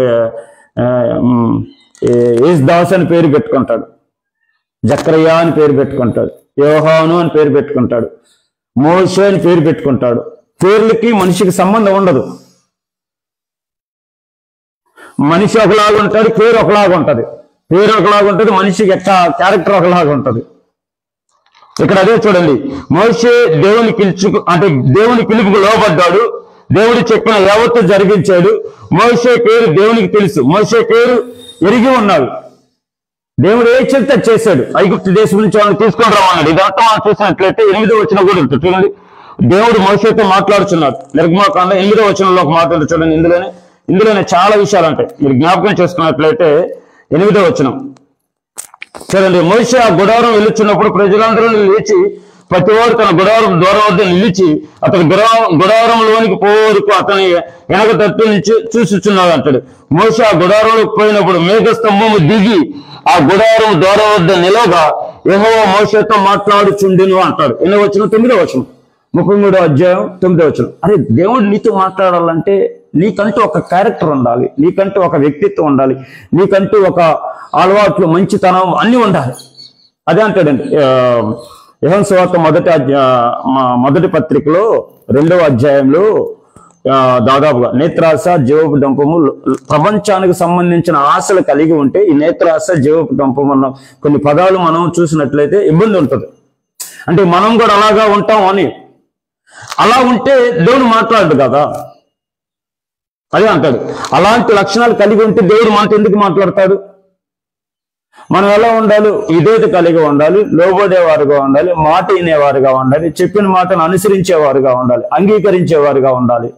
A: యేసు దాస్ అని పేరు పెట్టుకుంటాడు, జకరియా అని పేరు పెట్టుకుంటాడు, యోహాను అని పేరు పెట్టుకుంటాడు, మోషే అని పేరు పెట్టుకుంటాడు. పేర్లకి మనిషికి సంబంధం ఉండదు. మనిషి ఒకలాగా ఉంటాడు, పేరు ఒకలాగా ఉంటుంది. పేరు ఒకలాగా ఉంటుంది, మనిషికి ఎక్క క్యారెక్టర్ ఒకలాగా ఉంటుంది. ఇక్కడ అదే చూడండి, మోషే దేవుని పిలుచు అంటే దేవుని పిలుపుకు లోబడ్డాడు, దేవుడు చెప్పిన యావత్తు జరిగించాడు. మోషే పేరు దేవునికి తెలుసు, మోషే పేరు ఎరిగి ఉన్నాడు. దేవుడు ఏ చెప్తే చేశాడు. ఐగుప్తు దేశం నుంచి వాళ్ళని తీసుకొని రమ్మన్నాడు. ఇదంతా మనం చూసినట్లయితే ఎనిమిదో వచనం కూడా ఉంటుంది చూడండి. దేవుడు మోషేతో మాట్లాడుచున్నాడు. నిర్గమాకాండ ఎనిమిదో వచనంలో ఒక మాట ఉంటుంది చూడండి. ఇందులోనే ఇందులోనే చాలా విషయాలు ఉంటాయి. మీరు జ్ఞాపకం చేసుకున్నట్లయితే ఎనిమిదో వచనం చూడండి. మోషే ఆ గుడారం వెళ్తున్నప్పుడు ప్రజలందరూ లేచి ప్రతివాడు తన గుడారం దూరం వద్ద నిలిచి అతని గుడారం గుడారంలోనికి పోవరకు అతని వెనక తట్టు నుంచి చూసిచున్నాడు అంటాడు. మోషే ఆ గుడారంలోకి పోయినప్పుడు మేఘస్తంభము దిగి ఆ గుడారం దూరం వద్ద నిలవగా యెహోవా మోషేతో మాట్లాడుచుండెను అంటాడు. ఎన్నో వచనం? తొమ్మిదో వచనం, ముప్పై మూడో అధ్యాయం తొమ్మిదో వచనం. అరే, దేవుడు నీతో మాట్లాడాలంటే నీకంటూ ఒక క్యారెక్టర్ ఉండాలి, నీకంటూ ఒక వ్యక్తిత్వం ఉండాలి, నీకంటూ ఒక అలవాట్లు మంచితనం అన్నీ ఉండాలి. అదే అంటాడండి యోహాను సువార్త మొదటి మొదటి పత్రికలో రెండవ అధ్యాయంలో దాదాపుగా నేత్రాస, జీవపు డంపము, ప్రపంచానికి సంబంధించిన ఆశలు కలిగి ఉంటే ఈ నేత్రాస, జీవపు డంపము అన్న కొన్ని పదాలు మనం చూసినట్లయితే ఇబ్బంది ఉంటుంది. అంటే మనం కూడా అలాగా ఉంటాం అని. అలా ఉంటే దేవుడు మాట్లాడు కదా. అదే అంటాడు, అలాంటి లక్షణాలు కలిగి ఉంటే దేవుడు మనతో ఎందుకు మాట్లాడతాడు? మనం ఎలా ఉండాలి? విధేయత కలిగి ఉండాలి, లోబడేవారుగా ఉండాలి, మాట వినేవారుగా ఉండాలి, చెప్పిన మాటను అనుసరించేవారుగా ఉండాలి, అంగీకరించేవారుగా ఉండాలి.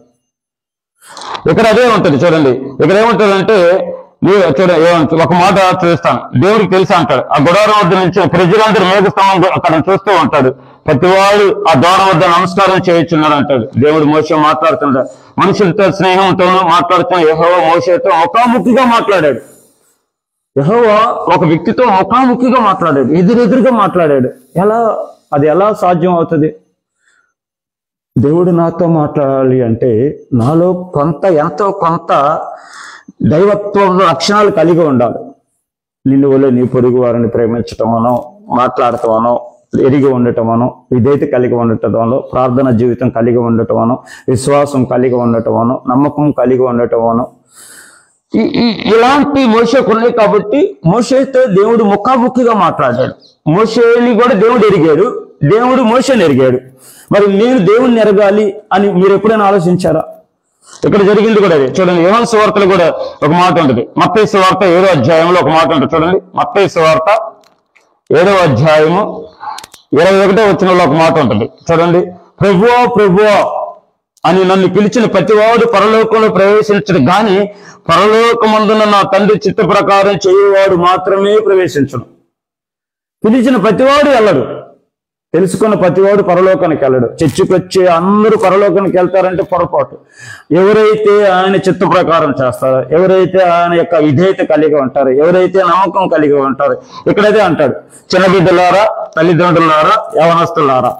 A: ఇక్కడ అదే ఉంటుంది చూడండి. ఇక్కడ ఏమంటాడంటే చూడ ఏమంటారు, ఒక మాట చూస్తాను, దేవుడికి తెలుసా అంటాడు. ఆ గుడారం వద్ద నుంచి ప్రజలందరూ మేఘస్తంభం అక్కడ చూస్తూ ఉంటాడు. ప్రతివాడు ఆ ద్వారం వద్ద నమస్కారం చేయించున్నాడు అంటాడు. దేవుడు మోషే మాట్లాడుతున్నాడు, మనుషులతో స్నేహంతోనూ మాట్లాడుతున్న యెహోవా మోషేతో ముఖాముఖిగా మాట్లాడాడు. యెహోవా ఒక వ్యక్తితో ముఖాముఖిగా మాట్లాడాడు, ఎదురెదురుగా మాట్లాడాడు. ఎలా అది ఎలా సాధ్యం అవుతుంది? దేవుడు నాతో మాట్లాడాలి అంటే నాలో కొంత ఎంతో కొంత దైవత్వ లక్షణాలు కలిగి ఉండాలి. నిన్ను వల్ల నీ పొరుగు వారిని ప్రేమించటమనో, మాట్లాడటమనో, ఎరిగి ఉండటమనో, విధేయత కలిగి ఉండటమనో, ప్రార్థన జీవితం కలిగి ఉండటమనో, విశ్వాసం కలిగి ఉండటమనో, నమ్మకం కలిగి ఉండటమనో, ఈ ఇలాంటి మోషేకు ఉన్నాయి. కాబట్టి మోషేతో దేవుడు ముఖాముఖిగా మాట్లాడాడు. మోషేని కూడా దేవుడు ఎరిగాడు, దేవుడు మోషేని ఎరిగాడు. మరి నేను దేవుణ్ణి ఎరగాలి అని మీరు ఎప్పుడైనా ఆలోచించారా? ఇక్కడ జరిగింది కూడా అదే చూడండి. యోహాను సువార్తలో కూడా ఒక మాట ఉంటుంది. మత్తయి సువార్త ఏడో అధ్యాయంలో ఒక మాట ఉంటుంది చూడండి. మత్తయి సువార్త ఏడవ అధ్యాయము ఇరవై ఒకటో వచనంలో ఒక మాట ఉంటుంది చూడండి. ప్రభువా ప్రభువా అని నన్ను పిలిచిన ప్రతివాడు పరలోకంలో ప్రవేశించడు గాని పరలోకమందున నా తండ్రి చిత్త ప్రకారం చేయవాడు మాత్రమే ప్రవేశించను. పిలిచిన ప్రతివాడు వెళ్ళడు, తెలుసుకున్న ప్రతివాడు పరలోకానికి వెళ్ళడు. చర్చికి వచ్చే అందరూ పరలోకానికి వెళ్తారంటే పొరపాటు. ఎవరైతే ఆయన చిత్త ప్రకారం చేస్తారో, ఎవరైతే ఆయన యొక్క విధేయత కలిగి ఉంటారో, ఎవరైతే నమ్మకం కలిగి ఉంటారో, ఇక్కడైతే అంటాడు, చిన్న బిడ్డలారా, తల్లిదండ్రులారా, యవనస్తులారా,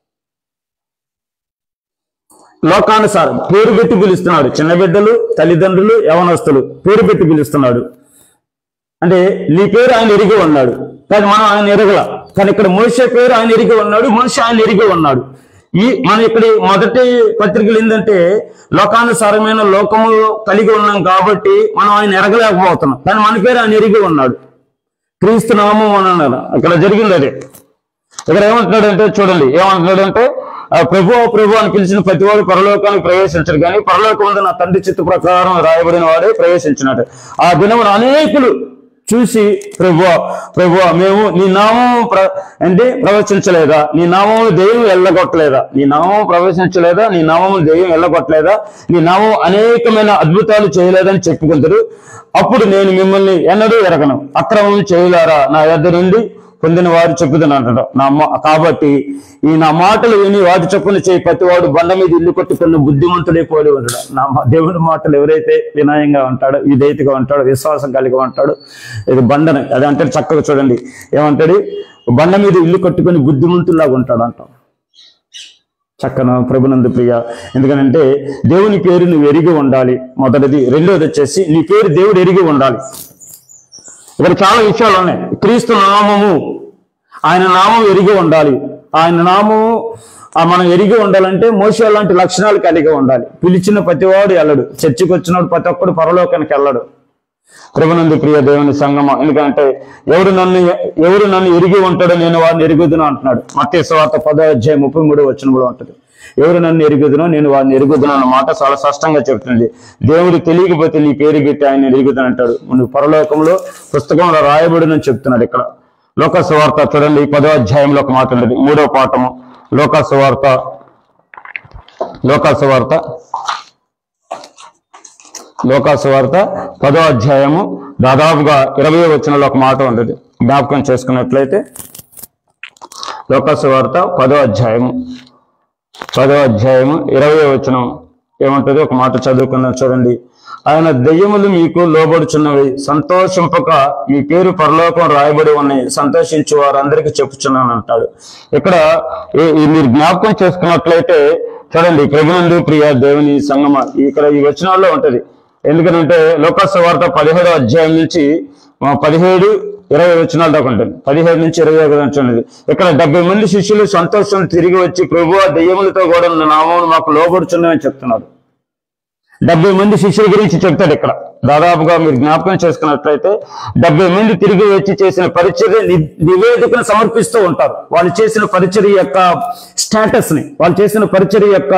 A: లోకానుసారం పేరు పెట్టి పిలుస్తున్నాడు. చిన్న బిడ్డలు, తల్లిదండ్రులు, యవనస్తులు పేరు పెట్టి పిలుస్తున్నాడు. అంటే నీ పేరు ఆయన ఎరిగి ఉన్నాడు, కానీ మనం ఆయన ఎరగల. కానీ ఇక్కడ మోషే పేరు ఆయన ఎరిగి ఉన్నాడు, మోషే ఆయన ఎరిగి ఉన్నాడు. ఈ మనం ఇక్కడ మొదటి పత్రికలు ఏంటంటే లోకానుసారమైన లోకము కలిగి ఉన్నాం కాబట్టి మనం ఆయన ఎరగలేకపోతున్నాం. కానీ మన పేరు ఆయన ఎరిగి ఉన్నాడు. క్రీస్తు నామం అని అన్నారు. ఇక్కడ జరిగింది అదే. ఇక్కడ ఏమంటున్నాడంటే చూడండి, ఏమంటున్నాడంటే ప్రభు ప్రభు అని పిలిచిన ప్రతివాడు పరలోకానికి ప్రవేశించడు కానీ పరలోకం ముందు నా తండ్రి చిత్త ప్రకారం రాయబడిన వాడే ప్రవేశించినట్టు. ఆ దినమున అనేకులు చూసి ప్రభు ప్రభు మేము నీ నామం ప్ర అంటే ప్రవచించలేదా, నీ నామము దెయ్యం వెళ్ళగొట్టలేదా, నీ నామం ప్రవేశించలేదా, నీ నామము దెయ్యం వెళ్ళగొట్టలేదా, నీ నామం అనేకమైన అద్భుతాలు చేయలేదని చెప్పుకుంటారు. అప్పుడు నేను మిమ్మల్ని ఎన్నడూ ఎరగను, అక్రమం చేయలారా, నా యొద్ద నుండి పొందిన వారు చెప్పుదని అంటాడు. నా కాబట్టి ఈ నా మాటలు విని వాటి చొప్పున చేయి ప్రతివాడు బండ మీద ఇల్లు కొట్టుకున్న బుద్ధిమంతుడే పోలి ఉంటాడు. నా దేవుని మాటలు ఎవరైతే వినయంగా ఉంటాడో, విధేయతగా ఉంటాడో, విశ్వాసం కలిగి ఉంటాడో, ఇది బండన అది అంటే చక్కగా చూడండి ఏమంటాడు, బండ మీద ఇల్లు కట్టుకుని బుద్ధిమంతుల్లాగా ఉంటాడు అంటాం. చక్కన ప్రభునందు ప్రియ, ఎందుకనంటే దేవుని పేరు నువ్వు ఎరిగి ఉండాలి మొదటిది. రెండోది వచ్చేసి నీ పేరు దేవుడు ఎరిగి ఉండాలి. ఇక్కడ చాలా విషయాలు ఉన్నాయి. క్రీస్తు నామము, ఆయన నామం ఎరిగి ఉండాలి. ఆయన నామము మనం ఎరిగి ఉండాలంటే మోషే లాంటి లక్షణాలు కలిగి ఉండాలి. పిలిచిన ప్రతివాడు వెళ్ళడు, చర్చికి వచ్చినప్పుడు ప్రతి ఒక్కడు పరలోకానికి వెళ్ళడు. ప్రభునందు ప్రియ దేవుని సంగమం, ఎందుకంటే ఎవరు నన్ను ఎవరు నన్ను ఎరిగి ఉంటాడో నేను వారిని ఎరుగుదును అంటున్నాడు. మత్తయి సువార్త పదో అధ్యాయం ముప్పై మూడు వచనంలో ఉంటుంది. ఎవరు నన్ను ఎరుగుదునో నేను వారిని ఎరుగుదును అన్న మాట చాలా స్పష్టంగా చెప్తుంది. దేవుడు తెలియకపోతే నీ పేరు పెట్టి ఆయన ఎరుగుదని అంటాడు. నువ్వు పరలోకంలో పుస్తకంలో రాయబడినని చెప్తున్నాడు. ఇక్కడ లోకా సువార్త చూడండి, పదో అధ్యాయంలో ఒక మాట ఉంటుంది. మూడో పాఠము లోకా సువార్త లోకా సువార్త లోకా సువార్త పదో అధ్యాయము దాదాపుగా ఇరవై వచనంలో ఒక మాట ఉంటుంది. జ్ఞాపకం చేసుకున్నట్లయితే లోకా సువార్త పదో అధ్యాయము పదో అధ్యాయము ఇరవై వచనం ఏమంటుంది, ఒక మాట చదువుకుందాం చూడండి. ఆయన దెయ్యములు మీకు లోబడుచున్నవి, సంతోషింపక మీ పేరు పరలోకం రాయబడి ఉన్నాయి, సంతోషించు వారందరికీ చెప్పుచున్నాను అంటాడు. ఇక్కడ మీరు జ్ఞాపకం చేసుకున్నట్లయితే చూడండి, ప్రభునందు ప్రియ దేవుని సంగమ ఇక్కడ ఈ వచనాల్లో ఉంటది. ఎందుకంటే లోకా సువార్త పదిహేడో అధ్యాయం నుంచి పదిహేడు ఇరవై వచనాలు దాకా ఉంటుంది. పదిహేడు నుంచి ఇరవై ఒకటి ఉంటుంది. ఇక్కడ డెబ్బై మంది శిష్యులు సంతోషం తిరిగి వచ్చి ప్రభువా దెయ్యములతో కూడా నామమును మాకు లోబడుచున్నామని చెప్తున్నారు. డెబ్బై మంది శిష్యుల గురించి చెప్తాడు ఇక్కడ. దాదాపుగా మీరు జ్ఞాపకం చేసుకున్నట్లయితే డెబ్బై మంది తిరిగి వచ్చి చేసిన పరిచర్య నివేదికను సమర్పిస్తూ ఉంటారు. వాళ్ళు చేసిన పరిచర్య యొక్క స్టేటస్ ని, వాళ్ళు చేసిన పరిచర్య యొక్క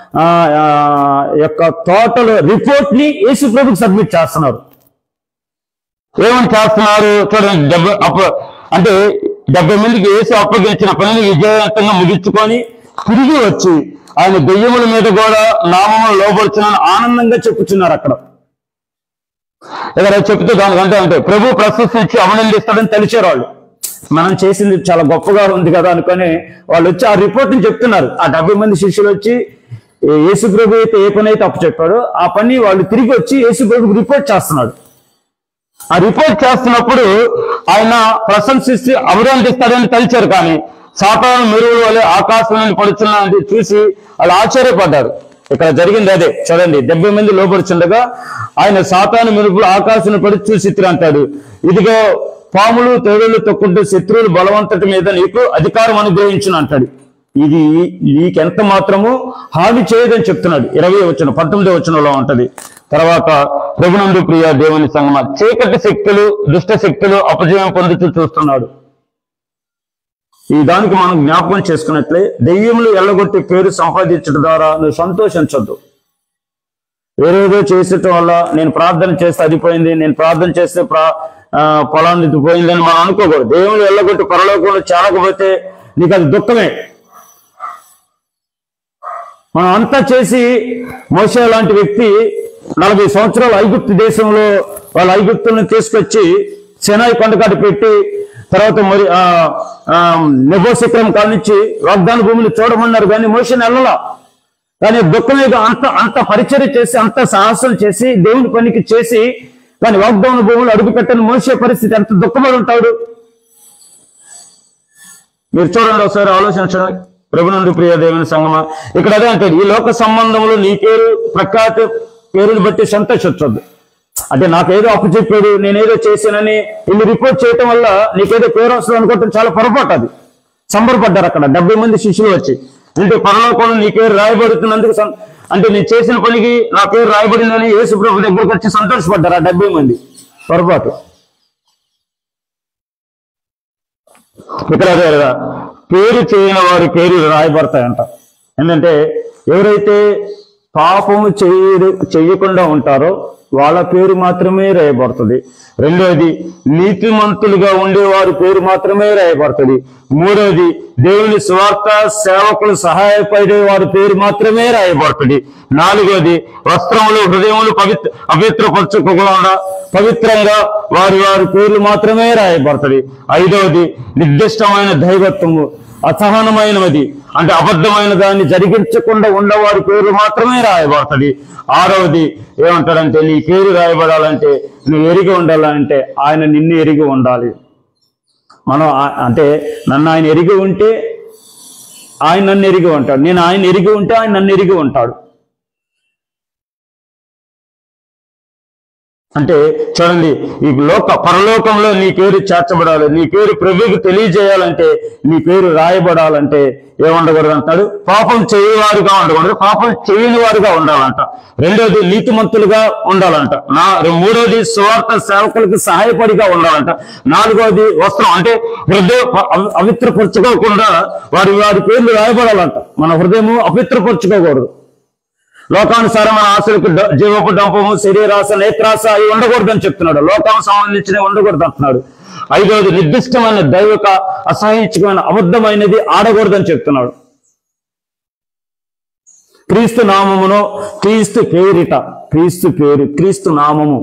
A: యొక్క టోటల్ రిపోర్ట్ ని యేసు ప్రభుకి సబ్మిట్ చేస్తున్నారు. ఏమని చేస్తున్నారు చూడండి. డెబ్బై అప్ప అంటే డెబ్బై మందికి యేసు అప్పగించిన పనిని విజయవంతంగా ముగించుకొని తిరిగి వచ్చి ఆయన దెయ్యముల మీద కూడా నామమును లోబడుచున్నాను ఆనందంగా చెప్పుచున్నారు. అక్కడ ఇక్కడ చెప్తూ దానికంటే అంటే ప్రభు ప్రశంసించి అభినందిస్తాడని తెలిసారు వాళ్ళు. మనం చేసింది చాలా గొప్పగా ఉంది కదా అనుకొని వాళ్ళు వచ్చి ఆ రిపోర్ట్ ని చెప్తున్నారు. ఆ డెబ్బై మంది శిష్యులు వచ్చి యేసు ప్రభు అయితే ఏ పని అయితే అప్పు చెప్పాడో ఆ పని వాళ్ళు తిరిగి వచ్చి యేసు ప్రభుకి రిపోర్ట్ చేస్తున్నాడు. ఆ రిపోర్ట్ చేస్తున్నప్పుడు ఆయన ప్రశంసిస్తే అభినందిస్తాడని తెలిసారు. కానీ సాతాను మెరువుల వల్ల ఆకాశం నుండి పడుచున్నది చూసి వాళ్ళు ఆశ్చర్యపడ్డారు. ఇక్కడ జరిగింది అదే చూడండి. డెబ్బై మంది లోపడుచుండగా ఆయన సాతాను మెరుపులు ఆకాశం పడి చూసి అంటాడు, ఇదిగో పాములు తేడులు తొక్కుంటూ శత్రువులు బలవంతటి మీద నీకు అధికారం అనుగ్రహించును అంటాడు. ఇది నీకెంత మాత్రము హాని చేయదని చెప్తున్నాడు. ఇరవై వచనం పంతొమ్మిది వచనంలో ఉంటది. తర్వాత ప్రభునందు ప్రియ దేవుని సంగమ చీకటి శక్తులు దుష్ట శక్తులు అపజయం పొందుతూ చూస్తున్నాడు. ఈ దానికి మనం జ్ఞాపకం చేసుకున్నట్లే దెయ్యములు ఎల్లగొట్టి పేరు సంపాదించడం ద్వారా నువ్వు సంతోషించొద్దు. వేరేదో చేసటం వల్ల నేను ప్రార్థన చేస్తే అదిపోయింది, నేను ప్రార్థన చేస్తే ప్రా పొలాన్ని పోయిందని మనం అనుకోకూడదు. దెయ్యములు ఎల్లగొట్టి పరలోకంలో చేరకపోతే నీకు అది దుఃఖమే. మనం అంతా చేసి మోషే లాంటి వ్యక్తి నలభై సంవత్సరాలు ఐగుప్తు దేశంలో వాళ్ళ ఐగుప్తులను తీసుకొచ్చి సినాయి కొండకాట పెట్టి తర్వాత మరి నెబో శిఖరం కానించి వాగ్దాన భూమిని చూడమన్నారు. కానీ మోషేని వెళ్ళలా. కానీ దుఃఖమేగా అంత అంత పరిచర్య చేసి అంత సాహసం చేసి దేవుని పనికి చేసి కానీ వాగ్దాన భూములు అడుగు పెట్టని మోసే పరిస్థితి ఎంత దుఃఖపడి ఉంటాడు. మీరు చూడండి, ఒకసారి ఆలోచించండి. ప్రభునందు ప్రియ దేవుని సంగమ ఇక్కడ అదే అంటాడు, ఈ లోక సంబంధంలో నీ పేరు ప్రఖ్యాతి పేరుని బట్టి సంతోషించొద్దు. అంటే నాకేదో అప్పు చెప్పాడు, నేనేదో చేశానని ఇన్ని రిపోర్ట్ చేయటం వల్ల నీకేదో పేరు వస్తుంది అనుకోవటం చాలా పొరపాటు. అది సంబరపడ్డారు అక్కడ డెబ్బై మంది శిష్యులు వచ్చి. అంటే పరలోకంలో నీ పేరు రాయబడుతున్నందుకు అంటే నేను చేసిన పనికి నా పేరు రాయబడిందని యేసు ప్రభు దగ్గరకు వచ్చి సంతోషపడ్డారు ఆ డెబ్బై మంది. పొరపాటు. ఇక్కడ అదే కదా పేరు చేయని వారి పేరు రాయబడతాయంట. ఎందుకంటే ఎవరైతే పాపము చేయ చెయ్యకుండా ఉంటారో వాళ్ళ పేరు మాత్రమే రాయబడుతుంది. రెండవది నీతిమంతులుగా ఉండేవారి పేరు మాత్రమే రాయబడుతుంది. మూడవది దేవుని స్వార్థ సేవకులు సహాయపడే వారి పేరు మాత్రమే రాయబడుతుంది. నాలుగవది వస్త్రములు హృదయములు పవిత్ర అపవిత్రపరచుకోకుండా పవిత్రంగా వారి వారి పేర్లు మాత్రమే రాయబడుతుంది. ఐదవది నిర్దిష్టమైన దైవత్వము అసహనమైనది అంటే అబద్ధమైన దాన్ని జరిగించకుండా ఉన్నవారి పేరు మాత్రమే రాయబడుతుంది. ఆరవది ఏమంటాడంటే నీ పేరు రాయబడాలంటే నువ్వు ఎరిగి ఉండాలంటే ఆయన నిన్ను ఎరిగి ఉండాలి. మనం అంటే నన్ను ఆయన ఎరిగి ఉంటే ఆయన నన్ను ఎరిగి ఉంటాడు, నేను ఆయన ఎరిగి ఉంటే ఆయన నన్ను ఎరిగి ఉంటాడు. అంటే చూడండి, ఈ లోక పరలోకంలో నీ పేరు చేర్చబడాలి, నీ పేరు ప్రభువుకి తెలియజేయాలంటే నీ పేరు రాయబడాలంటే ఏముండకూడదు అంటాడు, పాపం చేయవారుగా ఉండకూడదు, పాపం చేయని వారుగా ఉండాలంట. రెండోది నీతిమంతులుగా ఉండాలంట. నా మూడోది స్వార్థ సేవకులకు సహాయపడిగా ఉండాలంట. నాలుగోది వస్త్రం అంటే హృదయం అపవిత్రపరచుకోకుండా వారి వారి పేర్లు రాయబడాలంట. మన హృదయము అపవిత్రపరచుకోకూడదు. లోకానుసారమైన ఆశలకు జీవపు డంపము శరీరాశ నేత్రాశ అవి ఉండకూడదని చెప్తున్నాడు. లోకానికి సంబంధించినవి ఉండకూడదు అంటున్నాడు. ఐదవది నిర్దిష్టమైన దైవిక అసహించుకమైన అబద్ధమైనది ఆడకూడదని చెప్తున్నాడు. క్రీస్తు నామమును క్రీస్తు పేరిట క్రీస్తు పేరు క్రీస్తు నామము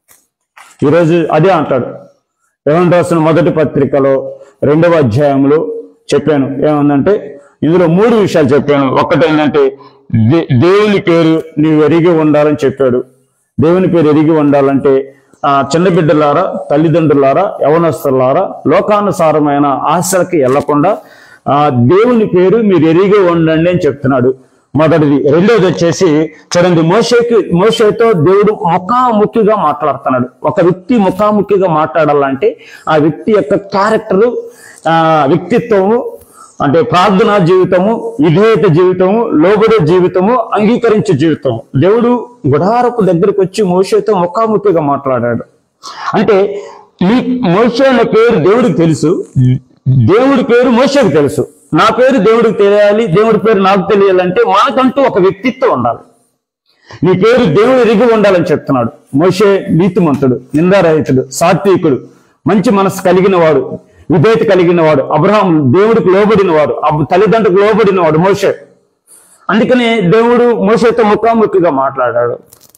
A: ఈరోజు అదే అంటాడు. యోహాను రాసిన మొదటి పత్రికలో రెండవ అధ్యాయంలో చెప్పాను ఏమందంటే ఇందులో మూడు విషయాలు చెప్పాను. ఒకటి ఏంటంటే దే దేవుని పేరు నీవు ఎరిగి ఉండాలని చెప్పాడు. దేవుని పేరు ఎరిగి ఉండాలంటే ఆ చిన్న బిడ్డలారా, తల్లిదండ్రులారా, యవనస్తులారా లోకానుసారమైన ఆశలకి వెళ్లకుండా ఆ దేవుని పేరు మీరు ఎరిగి ఉండండి అని చెప్తున్నాడు. మొదటిది. రెండోది వచ్చేసి చూడండి, మోషేకి మోషేతో దేవుడు ముఖాముఖిగా మాట్లాడుతున్నాడు. ఒక వ్యక్తి ముఖాముఖిగా మాట్లాడాలంటే ఆ వ్యక్తి యొక్క క్యారెక్టరు, ఆ వ్యక్తిత్వము అంటే ప్రార్థనా జీవితము, విధేయత జీవితము, లోబడే జీవితము, అంగీకరించే జీవితము. దేవుడు గుడారపు దగ్గరికి వచ్చి మోషేతో ముఖాముఖిగా మాట్లాడాడు. అంటే ఈ మోషే అనే పేరు దేవుడికి తెలుసు, దేవుడి పేరు మోషేకి తెలుసు. నా పేరు దేవుడికి తెలియాలి, దేవుడి పేరు నాకు తెలియాలంటే మనకంటూ ఒక వ్యక్తిత్వం ఉండాలి. నీ పేరు దేవుడు ఎరిగి ఉండాలని చెప్తున్నాడు. మోషే నీతిమంతుడు, నిందారహితుడు, సాత్వికుడు, మంచి మనసు కలిగిన వాడు, విధేయత కలిగిన వాడు, అబ్రహాం దేవుడికి లోబడిన వాడు, తల్లిదండ్రులకు లోబడిన వాడు మోషే. అందుకనే దేవుడు మోషేతో ముఖాముఖిగా మాట్లాడాడు.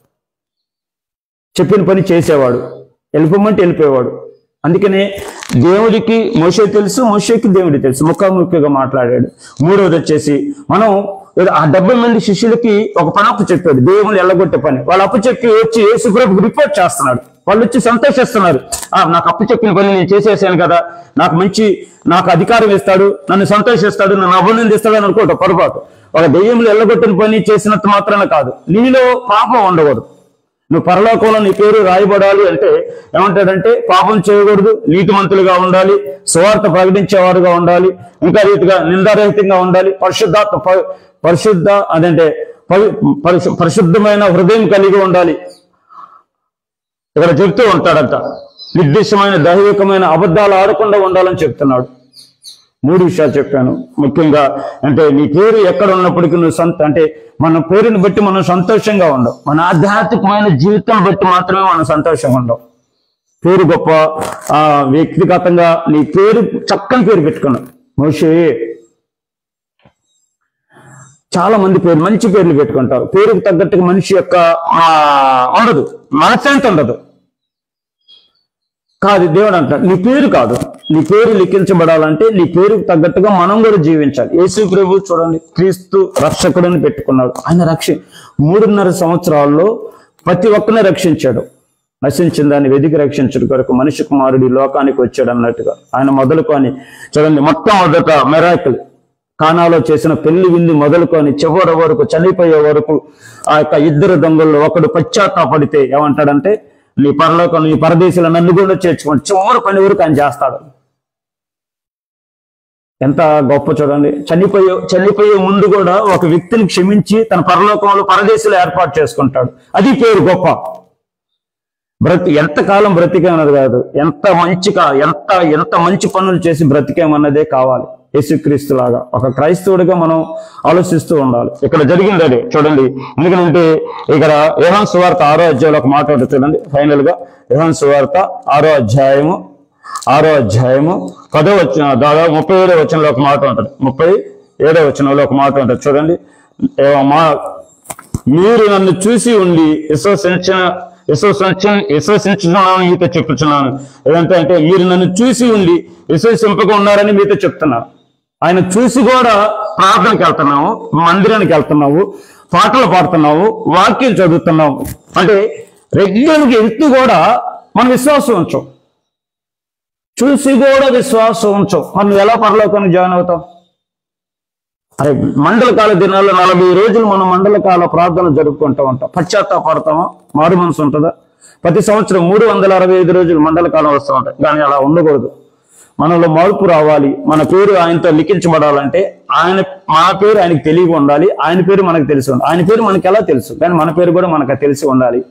A: చెప్పిన పని చేసేవాడు, వెళ్ళిపోమంటే వెళ్ళిపోయేవాడు. అందుకనే దేవుడికి మోషే తెలుసు, మోషేకి దేవుడి తెలుసు, ముఖాముఖిగా మాట్లాడాడు. మూడవది వచ్చేసి మనం ఆ డెబ్బై మంది శిష్యులకి ఒక పని అప్పు చెప్పాడు, దేవుని ఎల్లగొట్టే పని. వాళ్ళు అప్పు చెప్పి వచ్చి యేసుప్రభుకి రిపోర్ట్ చేస్తున్నాడు. వాళ్ళు వచ్చి సంతోషిస్తున్నారు, ఆ నాకు అప్పు చెప్పిన పని నేను చేసేసాను కదా, నాకు మంచి నాకు అధికారం ఇస్తాడు, నన్ను సంతోషిస్తాడు, నన్ను అభినందిస్తాడు అని అనుకోవటం పొరపాటు. ఒక దెయ్యంలో ఎల్లగొట్టిన పని చేసినంత మాత్రాన కాదు, నీలో పాపం ఉండకూడదు. నువ్వు పరలోకంలో నీ పేరు రాయబడాలి అంటే ఏమంటాడంటే పాపం చేయకూడదు, నీతిమంతులుగా ఉండాలి, సువార్త ప్రకటించేవారుగా ఉండాలి, ఇంకా రీతిగా నిందారహితంగా ఉండాలి, పరిశుద్ధాత్మ పరిశుద్ధ అదంటే పరిశు పరిశుద్ధమైన హృదయం కలిగి ఉండాలి. ఇక్కడ చెప్తూ ఉంటాడంట నిర్దిష్టమైన దైవికమైన అబద్ధాలు ఆడకుండా ఉండాలని చెప్తున్నాడు. మూడు విషయాలు చెప్పాను ముఖ్యంగా. అంటే నీ పేరు ఎక్కడ ఉన్నప్పటికీ నువ్వు సంత అంటే మన పేరుని బట్టి మనం సంతోషంగా ఉండవు, మన ఆధ్యాత్మికమైన జీవితం బట్టి మాత్రమే మనం సంతోషంగా ఉండవు. పేరు గొప్ప, ఆ వ్యక్తిగతంగా నీ పేరు చక్కని పేరు పెట్టుకున్నావు. మోషే చాలా మంది పేరు మంచి పేర్లు పెట్టుకుంటారు, పేరుకు తగ్గట్టుగా మనిషి యొక్క ఆ ఉండదు, మనశ్శాంతి ఉండదు. కాదు దేవుడు అంటాడు నీ పేరు కాదు, నీ పేరు లిఖించబడాలంటే నీ పేరుకు తగ్గట్టుగా మనం కూడా జీవించాలి. యేసు ప్రభు చూడండి, క్రీస్తు రక్షకుడిని పెట్టుకున్నాడు. ఆయన రక్ష మూడున్నర సంవత్సరాల్లో ప్రతి ఒక్కరిని రక్షించాడు. నశించిన దాన్ని వెదికి రక్షించడం కొరకు మనిషి కుమారుడి లోకానికి వచ్చాడు అన్నట్టుగా ఆయన మొదలుకొని చూడండి, మొట్టమొదట మెరాకిల్ కానాలో చేసిన పెళ్లి విందు మొదలుకొని చివరి వరకు చనిపోయే వరకు ఆ యొక్క ఇద్దరు దొంగల్లో ఒకడు పశ్చాత్తాపడితే ఏమంటాడంటే నీ పరలోకం నీ పరదేశంలో నన్ను కూడా చేర్చుకోండి, చివరి పని వరకు ఆయన చేస్తాడు. ఎంత గొప్ప చూడండి. చనిపోయే చనిపోయే ముందు కూడా ఒక వ్యక్తిని క్షమించి తన పరలోకంలో పరదేశంలో ఏర్పాటు చేసుకుంటాడు. అది పేరు గొప్ప. బ్రతి ఎంతకాలం బ్రతికేమన్నది కాదు, ఎంత మంచి ఎంత ఎంత మంచి పనులు చేసి బ్రతికేమన్నదే కావాలి. యేసుక్రీస్తు లాగా ఒక క్రైస్తవుడిగా మనం ఆలోచిస్తూ ఉండాలి. ఇక్కడ జరిగింది అదే చూడండి. ఎందుకంటే ఇక్కడ యోహాను సువార్త ఆరో అధ్యాయంలో ఒక మాట ఉంటుంది చూడండి. ఫైనల్ గా యోహాను సువార్త ఆరో అధ్యాయము ఆరో అధ్యాయము పదో వచ్చిన దాదాపు ముప్పై ఏడో వచనంలో ఒక మాట ఉంటుంది. ముప్పై ఏడో వచనంలో ఒక మాట ఉంటుంది చూడండి. మా మీరు నన్ను చూసి ఉండి విశ్వసించిన విశ్వసించిన విశ్వసించున్నాను మీతో చెప్పుచున్నాను. ఏదంటే అంటే మీరు నన్ను చూసి ఉండి విశ్వసింపగా ఉన్నారని మీతో చెప్తున్నాను. ఆయన చూసి కూడా ప్రార్థనకి వెళ్తున్నావు, మందిరానికి వెళ్తున్నావు, పాటలు పాడుతున్నావు, వాక్యం చదువుతున్నావు. అంటే రెగ్యులర్గా వెళ్తూ కూడా మనం విశ్వాసం ఉంచాం, చూసి కూడా విశ్వాసం ఉంచాం. మనం ఎలా పరలోకానికి జాయిన్ అవుతాం? అరే మండల కాల దినాల్లో నలభై రోజులు మనం మండల కాల ప్రార్థన జరుపుకుంటూ ఉంటాం. పశ్చాత్తాపడతామా? మారు మనసు ఉంటుందా? ప్రతి సంవత్సరం మూడు వందల అరవై ఐదు రోజులు మండల కాలం వస్తూ ఉంటాయి. కానీ అలా ఉండకూడదు. మనలో మార్పు రావాలి. మన పేరు ఆయనతో లిఖించబడాలంటే ఆయన మన పేరు ఆయనకి తెలియ ఉండాలి. ఆయన పేరు మనకు తెలిసి ఉండాలి. ఆయన పేరు మనకి ఎలా తెలుసు, కానీ మన పేరు కూడా మనకు తెలిసి ఉండాలి.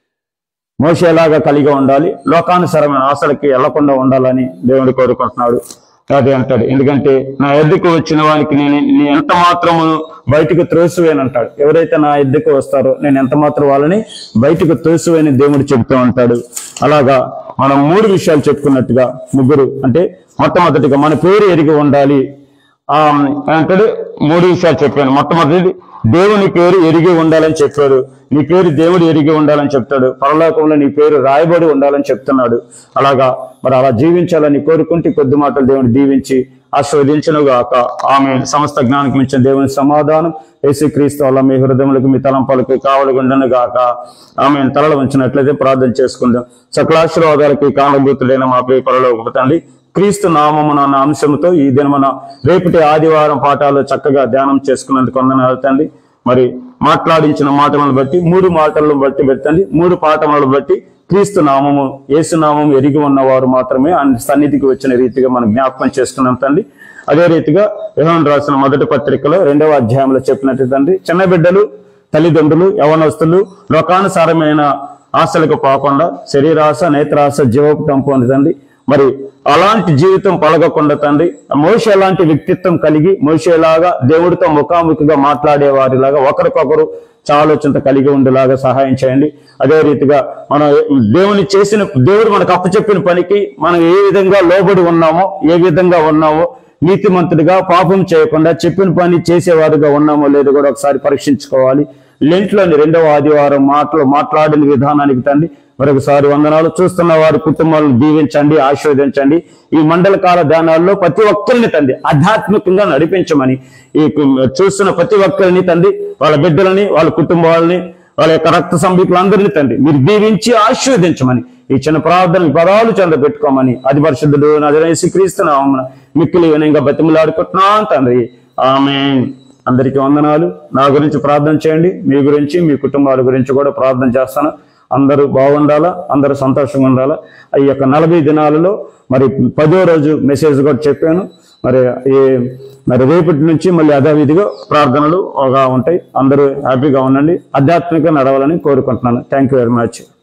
A: మోషేలాగా కలిగి ఉండాలి. లోకానుసరమైన ఆశలకి వెళ్లకుండా ఉండాలని దేవుడు కోరుకుంటున్నాడు. అదే అంటాడు, ఎందుకంటే నా ఎద్దుకు వచ్చిన వానికి నేను నీ ఎంత మాత్రము బయటకు త్రోసివేనంటాడు. ఎవరైతే నా ఎద్దుకు వస్తారో నేను ఎంత మాత్రం వాళ్ళని బయటకు త్రోసివేని దేవుడు చెబుతూ ఉంటాడు. అలాగా మనం మూడు విషయాలు చెప్పుకున్నట్టుగా ముగ్గురు అంటే మొట్టమొదటిగా మన పేరు ఎరిగి ఉండాలి. ఆ అంటాడు మూడు విషయాలు చెప్పాను. మొట్టమొదటి దేవుని పేరు ఎరిగి ఉండాలని చెప్పాడు. నీ పేరు దేవుడు ఎరిగి ఉండాలని చెప్తాడు. పరలోకంలో నీ పేరు రాయబడి ఉండాలని చెప్తున్నాడు. అలాగా మరి అలా జీవించాలని కోరుకుంటే కొద్ది మాటలు దేవుని దీవించి ఆశీర్వదించునుగాక. ఆమె సమస్త జ్ఞానికి మించిన దేవుని సమాధానం యేసుక్రీస్తు వల్ల మీ హృదయములకు మీ తలంపాలకు కావలగుండను గాక. ఆమె తలలు ఉంచినట్లయితే ప్రార్థన చేసుకుందాం. సకలాశీర్వాదాలకి కారణభూతుడైన మా ప్రియ పరలోకపు తండ్రి, క్రీస్తు నామమున అన్న అంశంతో ఈ దినమున రేపటి ఆదివారం పాఠాలు చక్కగా ధ్యానం చేసుకున్నందుకు వందనాలు తండ్రి. మరి మాట్లాడించిన మాటలను బట్టి మూడు మాటలను బట్టి పెట్టండి. మూడు పాఠములను బట్టి క్రీస్తు నామము యేసు నామము ఎరిగి ఉన్నవారు మాత్రమే ఆయన సన్నిధికి వచ్చిన రీతిగా మనం జ్ఞాపకం చేసుకున్నాం తండ్రి. అదే రీతిగా యోహాను రాసిన మొదటి పత్రికలో రెండవ అధ్యాయంలో చెప్పినట్టు తండ్రి, చిన్న బిడ్డలు, తల్లిదండ్రులు, యవనస్తులు లోకానుసారమైన ఆశలకు పోకుండా శరీరాశ, నేత్రాశ, జీవోపటం పొందుతండి. మరి అలాంటి జీవితం పలగకుండా తండ్రి, మోషే లాంటి వ్యక్తిత్వం కలిగి మోషేలాగా దేవుడితో ముఖాముఖిగా మాట్లాడే వారిలాగా ఒకరికొకరు ఆలోచన కలిగి ఉండేలాగా సహాయం చేయండి. అదే రీతిగా మనం దేవుని చేసిన దేవుడు మనకు అప్పచెప్పిన పనికి మనం ఏ విధంగా లోబడి ఉన్నామో, ఏ విధంగా ఉన్నామో, నీతిమంతుడిగా పాపం చేయకుండా చెప్పిన పని చేసేవారుగా ఉన్నామో లేదో కూడా ఒకసారి పరీక్షించుకోవాలి. లెంట్లోని రెండవ ఆదివారం మాటలు మాట్లాడిన విధానానికి తండ్రి మరొకసారి వందనాలు. చూస్తున్న వారి కుటుంబాలను దీవించండి, ఆశీర్వదించండి. ఈ మండల కాల ధ్యానాల్లో ప్రతి ఒక్కరిని తండ్రి ఆధ్యాత్మికంగా నడిపించమని, ఈ చూస్తున్న ప్రతి ఒక్కరిని తండ్రి, వాళ్ళ బిడ్డలని, వాళ్ళ కుటుంబాలని, వాళ్ళ యొక్క రక్త సంబీకులందరినీ తండ్రి మీరు దీవించి ఆశీర్వదించమని ఈ చిన్న ప్రార్థన పదాలు చెంద పెట్టుకోమని అది పరిశుద్ధుడు నజరేయుడు యేసుక్రీస్తు నామమున మిక్కిలి వినయంగా బతిమలాడుకుంటున్నాను తండ్రి. ఆమేన్. అందరికీ వందనాలు. నా గురించి ప్రార్థన చేయండి. మీ గురించి, మీ కుటుంబాల గురించి కూడా ప్రార్థన చేస్తాను. అందరూ బాగుండాలా, అందరూ సంతోషంగా ఉండాలా. ఈ యొక్క నలభై దినాలలో మరి పదో రోజు మెసేజ్ కూడా చెప్పాను. మరి ఈ మరి రేపటి నుంచి మళ్ళీ యథావిధిగా ప్రార్థనలు ఉంటాయి. అందరూ హ్యాపీగా ఉండండి, ఆధ్యాత్మికంగా నడవాలని కోరుకుంటున్నాను. Thank you very much.